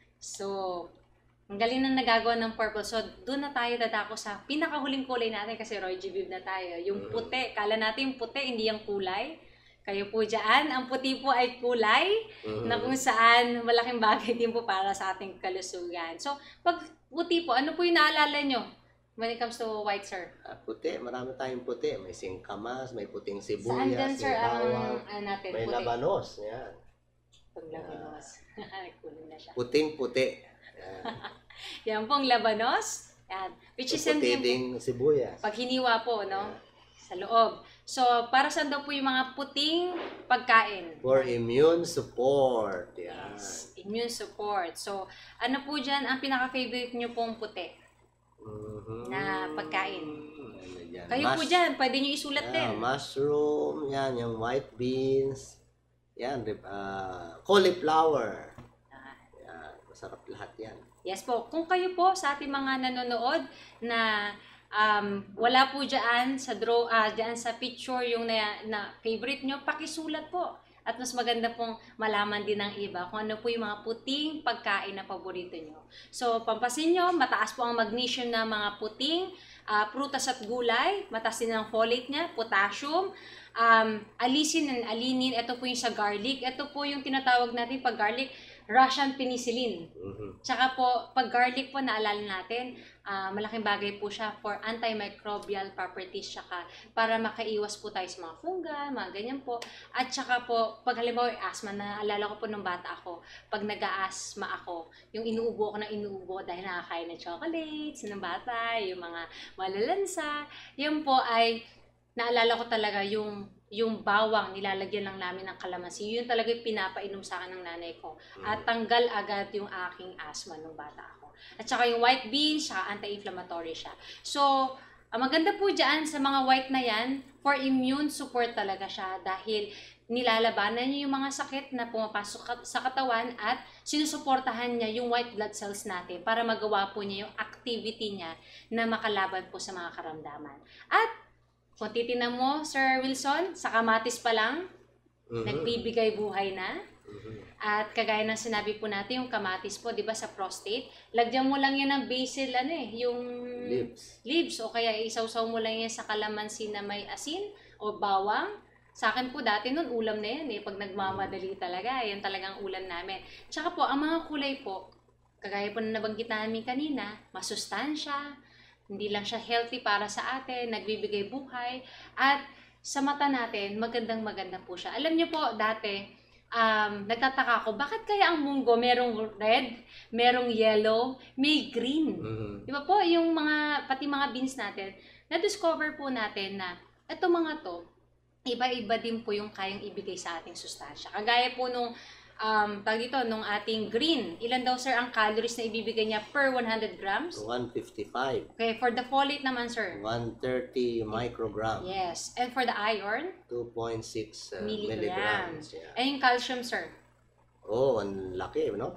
So, ang galing na nagagawa ng purple. So, doon na tayo dadako sa pinakahuling kulay natin kasi Roy G. Biv na tayo. Yung puti. Kala natin yung puti, hindi yung kulay. Kayo po dyan, ang puti po ay kulay na kung saan malaking bagay din po para sa ating kalusugan. So, pag puti po, ano po yung naalala nyo when it comes to white, sir? Puti, marami tayong puti. May singkamas, may puting Saan sibuyas, dyan, sir, may bawang, natin? may Puti. labanos. Yan. Pag labanos. Nagkulong na siya. Puting-puti. Yan. Yan pong labanos. Yan. Which is Puti hindi ding sibuyas. pag hiniwa po, no? Sa loob. So, para saan daw po yung mga puting pagkain? For immune support. Yan. Yes, immune support. So, ano po dyan ang pinaka-favorite nyo pong puti na pagkain? Ano dyan? Kayo po dyan, pwede nyo isulat din. Mushroom, yan, yung white beans, yan, cauliflower. Yan, masarap lahat yan. Yes po. Kung kayo po sa ating mga nanonood na wala po dyan sa dyan sa picture yung na favorite nyo, pakisulat po. At mas maganda pong malaman din ng iba kung ano po yung mga puting pagkain na paborito nyo. So, pampasin nyo, mataas po ang magnesium na mga puting prutas at gulay. Mataas din ang folate niya, potassium, alisin and alinin. Ito po yung sa garlic. Ito po yung tinatawag natin pag garlic, Russian penicillin. Tsaka po, pag garlic po, naalala natin, malaking bagay po siya for antimicrobial properties, tsaka para makaiwas po tayo sa mga funga, mga ganyan po. At tsaka po, pag halimbawa asthma, naalala ko po nung bata ako, pag nag-a-asthma ako, yung inuubo ako ng inuubo dahil nakakain ng chocolates, ng bata, yung mga malalansa, yun po ay, naalala ko talaga yung bawang, nilalagyan lang namin ng kalamansi. Yun talaga yung pinapainom sa akin ng nanay ko. At tanggal agad yung aking asthma nung bata ako. At saka yung white beans, saka anti-inflammatory siya. So, maganda po dyan sa mga white na yan, for immune support talaga siya dahil nilalabanan niya yung mga sakit na pumapasok sa katawan at sinusuportahan niya yung white blood cells natin para magawa po niya yung activity niya na makalaban po sa mga karamdaman. At kung titinan mo, Sir Wilson, sa kamatis pa lang, nagbibigay buhay na. At kagaya ng sinabi po natin, yung kamatis po, di ba sa prostate, lagyan mo lang yan ng basil, yung leaves. O kaya isawsaw mo lang yan sa kalamansi na may asin o bawang. Sa akin po dati nun, ulam na yan pag nagmamadali talaga, yan talagang ulam namin. Tsaka po, ang mga kulay po, kagaya po na nabanggit namin kanina, masustansya, hindi lang siya healthy para sa atin, nagbibigay buhay, at sa mata natin, magandang-maganda po siya. Alam niyo po, dati, nagtataka ako, bakit kaya ang munggo merong red, merong yellow, may green? Di ba po, yung pati mga beans natin, na-discover po natin na ito mga to, iba-iba din po yung kayang ibigay sa ating sustansya. Kagaya po nung nung ating green. Ilan daw, sir, ang calories na ibibigay niya per 100 grams? 155. Okay, for the folate naman, sir? 130 micrograms. Yes. And for the iron? 2.6 milligrams. Yeah. And yung calcium, sir? Oh, ang laki, no?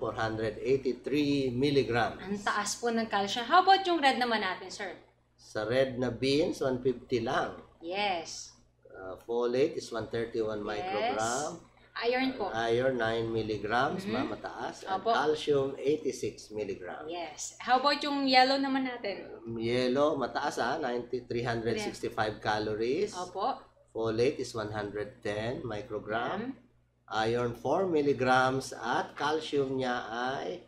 483 milligrams. Ang taas po ng calcium. How about yung red naman natin, sir? Sa red na beans, 150 lang. Yes. Folate is 131 microgram. Iron po. Iron, 9 milligrams, mataas. At calcium, 86 milligrams. Yes. How about yung yellow naman natin? Yellow, mataas 365 calories. Opo. Folate is 110 microgram. Iron, 4 milligrams. At calcium niya ay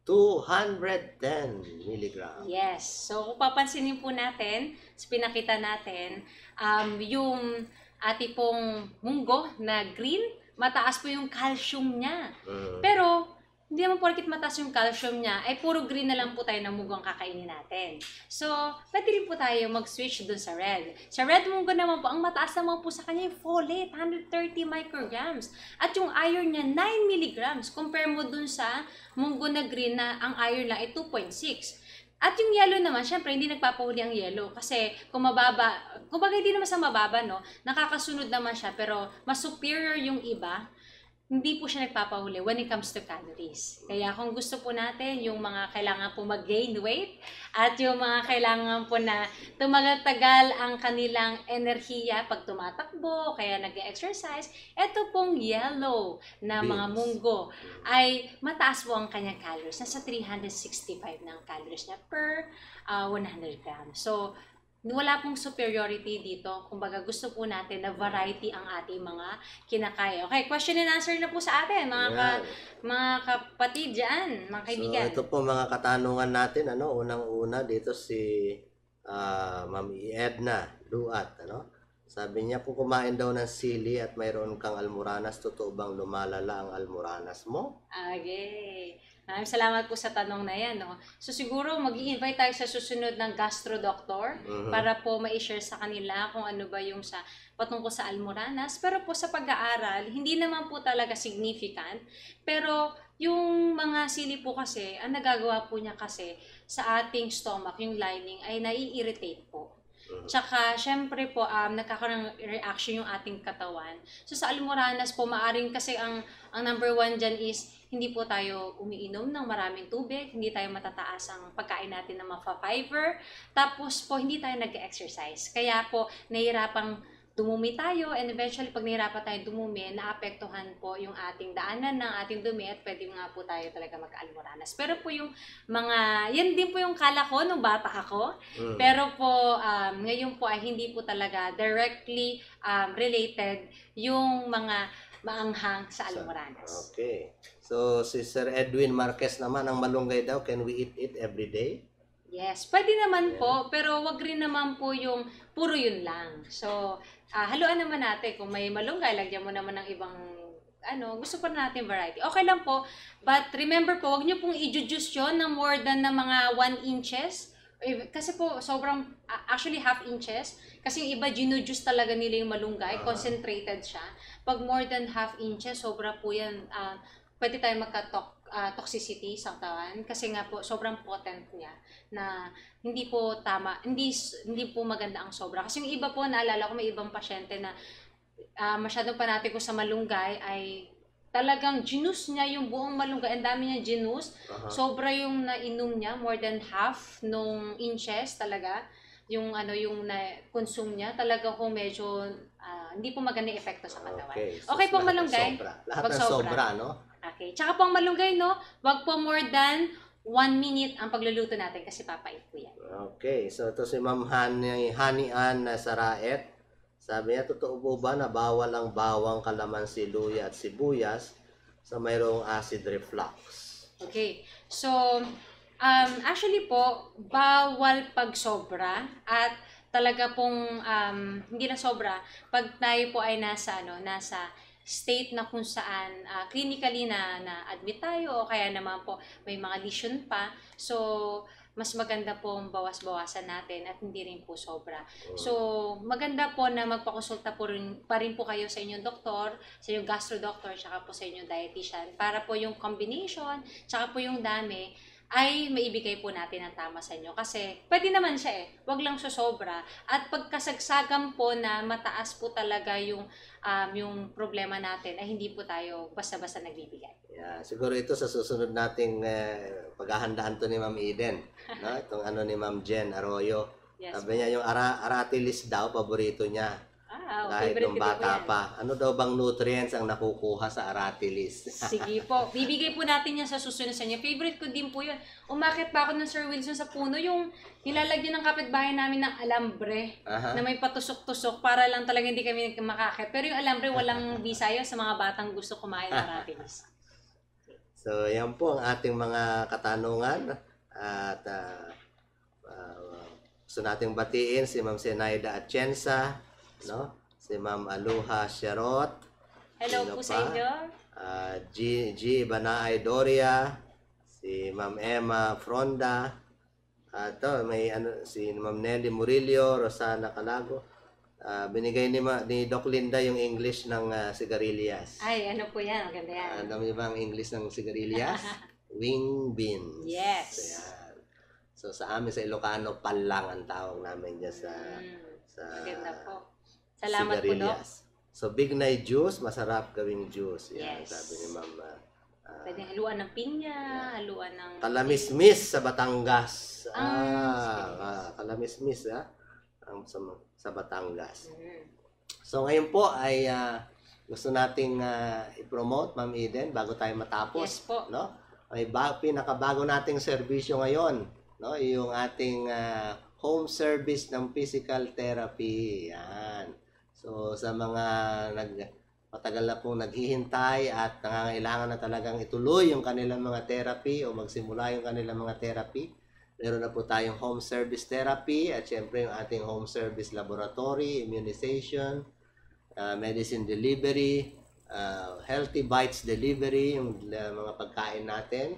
210 milligrams. Yes. So, kung papansinin po natin, pinakita natin, yung ating pong munggo na green, mataas po yung calcium niya. Pero, hindi naman porkit mataas yung calcium niya, ay puro green na lang po tayo ng munggo ang kakainin natin. So, pwede rin po tayo mag-switch dun sa red. Sa red munggo naman po, ang mataas naman po sa kanya yung folate, 130 micrograms. At yung iron niya, 9 milligrams. Compare mo dun sa munggo na green na ang iron lang ay 2.6. At yung yellow naman, syempre, hindi nagpapahuli ang yellow. Kasi kung mababa, kumbaga hindi naman sa mababa, no? Nakakasunod naman siya, pero mas superior yung iba, hindi po siya nagpapahuli when it comes to calories. Kaya kung gusto po natin, yung mga kailangan po mag-gain weight, at yung mga kailangan po na tumagal-tagal ang kanilang enerhiya pag tumatakbo, kaya nag-exercise, eto pong yellow na mga munggo ay mataas po ang kanyang calories. Nasa 365 ng calories niya per 100 grams. So, wala pong superiority dito. Kumbaga, gusto po natin na variety ang ating mga kinakaya. Okay, question and answer na po sa atin, mga kapatid dyan, mga kaibigan. So, ito po mga katanungan natin. Unang-una dito si Ma'am Edna Duat. Sabi niya, kung kumain daw ng sili at mayroon kang almoranas, totoo bang lumalala ang almoranas mo? Okay. Maraming salamat po sa tanong na yan, no? So siguro mag-i-invite tayo sa susunod ng gastro doctor para po ma-share sa kanila kung ano ba yung sa patungkol sa almoranas. Pero po sa pag-aaral, hindi naman po talaga significant. Pero yung mga sili po kasi, ang nagagawa po niya kasi sa ating stomach, yung lining, ay nai-irritate po. Tsaka, syempre po, nagkakaroon ng reaction yung ating katawan. So, sa almoranas po, maaring kasi ang number one dyan is, hindi po tayo umiinom ng maraming tubig, hindi tayo matataas ang pagkain natin ng fiber, tapos po, hindi tayo nag-exercise. Kaya po, nahihirapang dumumi tayo, and eventually, pag nahihirapan tayo dumumi, naapektuhan po yung ating daanan ng ating dumi, at pwede nga po tayo talaga magka-almoranas. Pero po yung mga, yan din po yung kala ko nung bata ako, pero po, ngayon po ay hindi po talaga directly related yung mga maanghang sa almoranas. Okay. So, si Sir Edwin Marquez naman, ang malunggay daw, can we eat it every day? Yes, pwede naman po, pero wag rin naman po yung puro yun lang. So, haluan naman natin. Kung may malunggay, lagyan mo naman ng ibang, gusto pa natin variety. Okay lang po, but remember po, wag nyo pong i-juice yun ng more than na mga 1 inches. Kasi po, sobrang, actually half inches. Kasi yung iba, ginujuice talaga nila yung malunggay, concentrated siya. Pag more than half inches, sobra po yan, pwede tayo toxicity sa katawan kasi nga po sobrang potent niya na hindi po tama, hindi po maganda ang sobra. Kasi yung iba po, naalala ko may ibang pasyente na masyadong panatiko sa malunggay ay talagang ginus niya yung buong malunggay. Ang dami niya ginus. Sobra yung nainom niya, more than half nung inches talaga. Yung yung na-consume niya, talaga kung medyo hindi po maganda epekto sa katawan. Okay po malunggay. Lahat ng sobra, no? Okay. Tsaka pang malunggay, no? Wag po more than 1 minute ang pagluluto natin kasi papait po yan. Okay. So, ito si Ma'am Honey Ann Saraet. Sabi niya, totoo po ba na bawal ang bawang, kalamansi, luya at sibuyas sa mayroong acid reflux? Okay. So, actually po, bawal pag sobra at talaga pong hindi na sobra pag tayo po ay nasa state na kung saan clinically na admit tayo o kaya naman po may mga lesion pa. So, mas maganda pong bawas-bawasan natin at hindi rin po sobra. So, maganda po na magpakonsulta pa rin po kayo sa inyong doktor, sa inyong gastro doctor, tsaka po sa inyong dietitian para po yung combination, tsaka po yung dami ay maibigay po natin ang tama sa inyo. Kasi pwede naman siya wag lang sobra. At pagkasagsagan po na mataas po talaga yung problema natin ay hindi po tayo basta-basta nagbibigay. Yeah, siguro ito sa susunod nating paghahandaan to ni Ma'am Eden. No? Itong ni Ma'am Jen Arroyo. Yes, sabi niya yung aratilis daw, paborito niya. Kahit favorite nung bata pa. Ano daw bang nutrients ang nakukuha sa aratilis? Sige po. Bibigay po natin yan sa susunod sa inyo. Favorite ko din po yun. Umakit pa ako ng Sir Wilson sa puno. Yung nilalagyan ng kapitbahay namin ng alambre na may patusok-tusok para lang talaga hindi kami makakit. Pero yung alambre walang bisayo sa mga batang gusto kumain ng aratilis. So, yan po ang ating mga katanungan. At gusto nating batiin si Ma'am Zenaida Atienza, no? Si Ma'am Aluha Sherot. Hello po sa inyo. G. Banaay Doria, si Ma'am Emma Fronda, may si Ma'am Nelly Murillo, Rosana Calago. Binigay ni Doc Linda yung English ng sigarilyas. Ay, ano po yan? Maganda yan. Alam niyo ba ang English ng sigarilyas? Wing beans. Yes. Ayan. So sa amin sa Ilocano, palang ang tawag namin dyan sa maganda po. Salamat po, Doc. So, Big Night Juice, masarap gawing juice. Yan, yes. Sabi ni Ma'am. Pwedeng haluan ng pinya, haluan ng... Kalamismis sa Batangas. Kalamismis, sa Batangas. So, ngayon po ay gusto nating i-promote, Ma'am Eden, bago tayo matapos. Yes po. No? May pinakabago nating serbisyo ngayon. No? Yung ating home service ng physical therapy. Yan. So, sa mga matagal na pong naghihintay at nangangailangan na talagang ituloy yung kanilang mga therapy o magsimula yung kanilang mga therapy, meron na po tayong home service therapy at syempre yung ating home service laboratory, immunization, medicine delivery, healthy bites delivery, yung mga pagkain natin,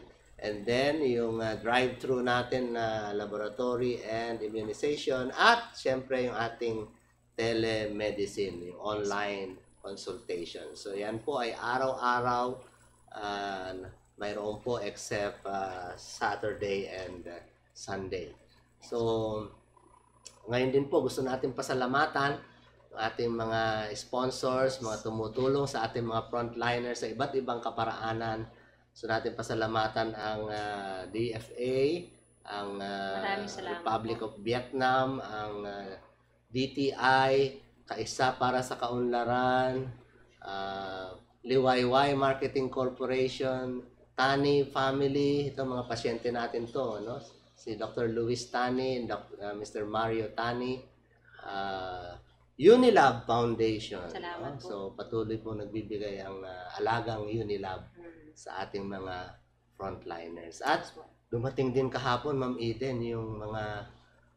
And then, yung drive-thru natin na laboratory and immunization. At, syempre, yung ating telemedicine, yung online consultation. So, yan po ay araw-araw mayroon po except Saturday and Sunday. So, ngayon din po gusto natin pasalamatan ang ating mga sponsors, mga tumutulong sa ating mga frontliners sa iba't ibang kaparaanan. So natin pasalamatan ang DFA, ang Republic of Vietnam, ang DTI, Kaisa para sa Kaunlaran, Liwayway Marketing Corporation, Tani Family, ito mga pasyente natin to, no? Si Dr. Luis Tani, Mr. Mario Tani, Unilab Foundation. Salamat po. So patuloy po nagbibigay ang alagang Unilab sa ating mga frontliners. At dumating din kahapon, Ma'am Eden, yung mga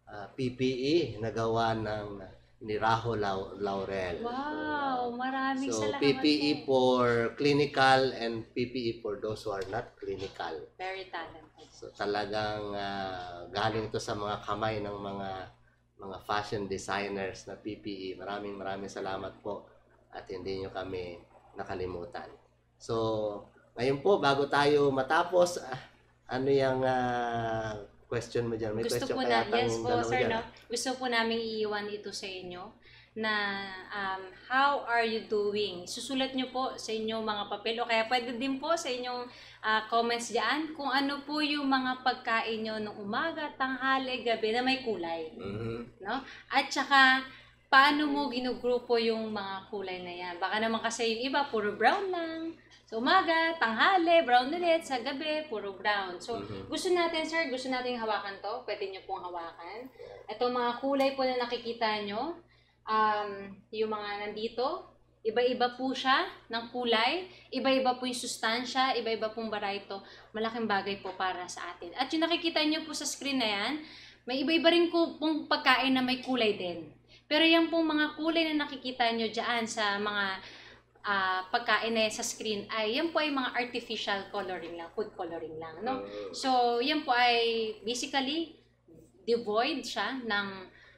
PPE na gawa ng ni Raho Laurel. Wow! Maraming salamat PPE po. for clinical and PPE for those who are not clinical. Very talented. So talagang galing to sa mga kamay ng mga fashion designers na PPE. Maraming salamat po at hindi nyo kami nakalimutan. So ngayon po, bago tayo matapos, ano yung question mo dyan? May Gusto question po kaya yes po, sir, dyan, no? Gusto po namin iiwan ito sa inyo na how are you doing? Susulat nyo po sa inyong mga papel o kaya pwede din po sa inyong comments dyan kung ano po yung mga pagkain nyo ng umaga, tanghali, gabi na may kulay. No? At saka, paano mo ginugrupo yung mga kulay na yan? Baka naman kasi yung iba, puro brown lang. Sa umaga, tanghali, brown ulit. Sa gabi, puro brown. So, gusto natin, sir, gusto natin hawakan to. Pwede nyo pong hawakan. Ito mga kulay po na nakikita nyo. Yung mga nandito, iba-iba po siya ng kulay. Iba-iba po yung sustansya. Iba-iba pong barayto. Malaking bagay po para sa atin. At yung nakikita nyo po sa screen na yan, may iba-iba rin po pong pagkain na may kulay din. Pero yung pong mga kulay na nakikita nyo dyan sa mga pagkain na sa screen ay yan po ay mga artificial coloring lang, food coloring lang, no? So, yan po ay basically devoid siya ng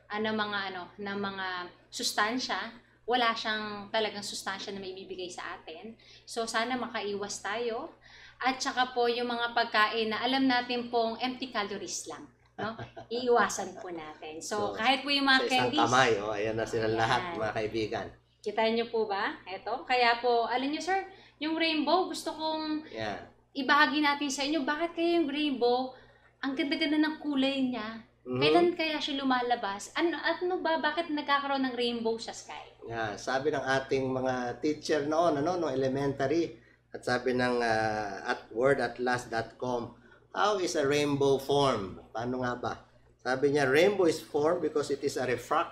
mga sustansya. Wala siyang talagang sustansya na may ibibigay sa atin. So, sana makaiwas tayo. At saka po yung mga pagkain na alam natin pong empty calories lang, no? Iiwasan po natin. So, kahit po yung mga sa isang candies. kamay, ayan na sila lahat, mga kaibigan. Kita niyo po ba? Ito. Kaya po, alam niyo sir, yung rainbow, gusto kong ibahagi natin sa inyo. Bakit kaya yung rainbow, ang ganda-ganda ng kulay niya? Kailan kaya siya lumalabas? Ano ba? Bakit nagkakaroon ng rainbow sa sky? Sabi ng ating mga teacher noon, no elementary, at sabi ng at wordatlas.com, how is a rainbow formed? Paano nga ba? Sabi niya, rainbow is formed because it is a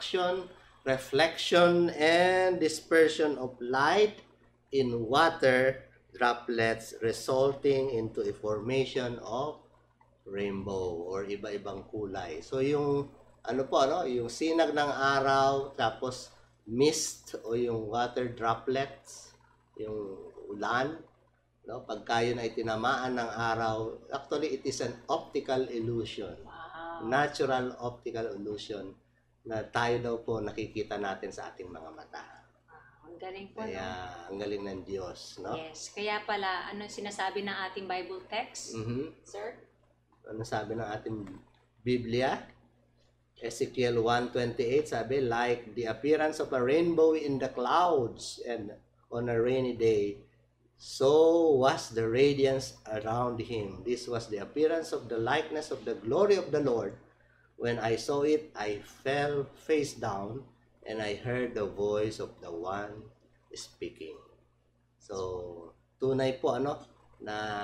reflection and dispersion of light in water droplets resulting into a formation of rainbow or iba-ibang kulay. So yung yung sinag ng araw tapos mist o yung water droplets, yung ulan, no? Pagka yun ay tinamaan ng araw, actually it is an optical illusion. Wow. Natural optical illusion na tayo daw po nakikita natin sa ating mga mata. Ang galing po, kaya, no? ang galing ng Diyos, no? Yes. Kaya pala, ano sinasabi ng ating Bible text, sir? Ano sabi ng ating Biblia? Ezekiel 1:28 sabi, like the appearance of a rainbow in the clouds and on a rainy day, so was the radiance around him. This was the appearance of the likeness of the glory of the Lord. When I saw it, I fell face down, and I heard the voice of the one speaking. So, tunay po na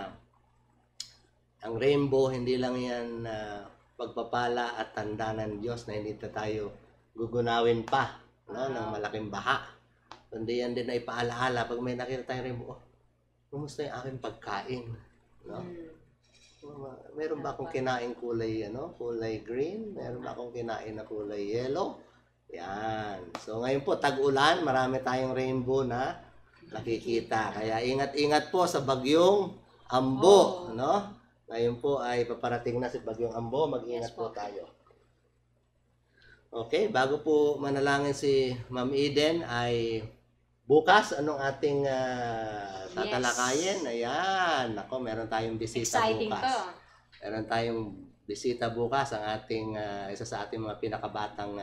ang rainbow, hindi lang yan pagpapala at tanda ng Diyos na hindi tayo gugunawin pa ng malaking baha. Kundi yan din ay paalaala. Pag may nakita tayong rainbow, kumusta yung aking pagkain? No? Meron ba akong kinain kulay kulay green? Meron ba akong kinain na kulay yellow? Yan. So ngayon po tag-ulan, marami tayong rainbow na nakikita. Kaya ingat-ingat po sa bagyong Ambo, no? Ngayon po ay paparating na si Bagyong Ambo. Mag-ingat Yes po po. tayo. Okay, bago po manalangin si Ma'am Eden ay bukas anong ating tatalakayin? Ayan, nako, meron tayong bisita Exciting bukas. to. Meron tayong bisita bukas ang ating isa sa ating mga pinakabatang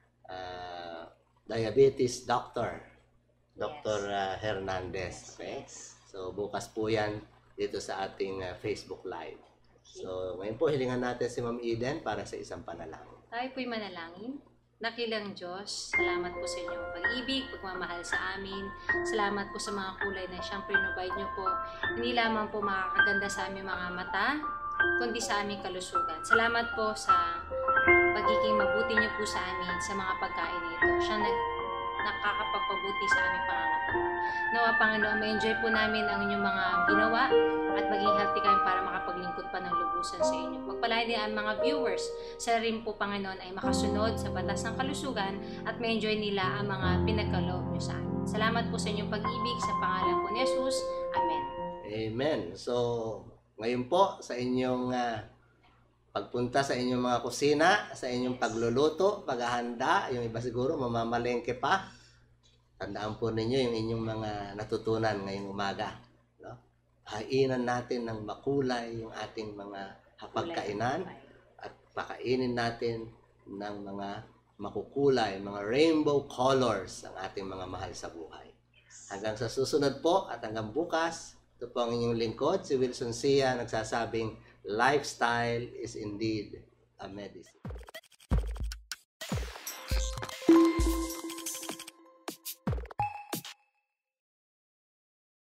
diabetes doctor, Dr. Hernandez. Okay? Yes. So bukas po 'yan dito sa ating Facebook Live. So ngayon po hilingan natin si Ma'am Eden para sa isang panalangin. Tayo po'y manalangin. Nakilang Diyos, salamat po sa inyong pag-ibig, pagmamahal sa amin. Salamat po sa mga kulay na siyang provide niyo po. Hindi lamang po makakaganda sa aming mga mata, kundi sa aming kalusugan. Salamat po sa pagiging mabuti niyo po sa amin sa mga pagkain nito. Siya nakakapagpabuti sa aming pangangatawan. Nawa, Panginoon, ma-enjoy po namin ang inyong mga ginawa at maging healthy kami para makapaglingkod pa ng lubusan sa inyo. Pagpalain din ang mga viewers sa rin po, Panginoon, ay makasunod sa batas ng kalusugan at ma-enjoy nila ang mga pinagkaloob niyo sa amin. Salamat po sa inyong pag-ibig sa pangalan po ni Jesus. Amen. Amen. So ngayon po sa inyong pagpunta sa inyong mga kusina, sa inyong pagluluto, paghahanda, yung iba siguro mamamalengke pa. Tandaan po ninyo yung inyong mga natutunan ngayong umaga. No? Hainan natin ng makulay yung ating mga hapagkainan at pakainin natin ng mga makukulay, mga rainbow colors ang ating mga mahal sa buhay. Hanggang sa susunod po at hanggang bukas, ito po ang inyong lingkod, si Wilson Sia, nagsasabing, lifestyle is indeed a medicine.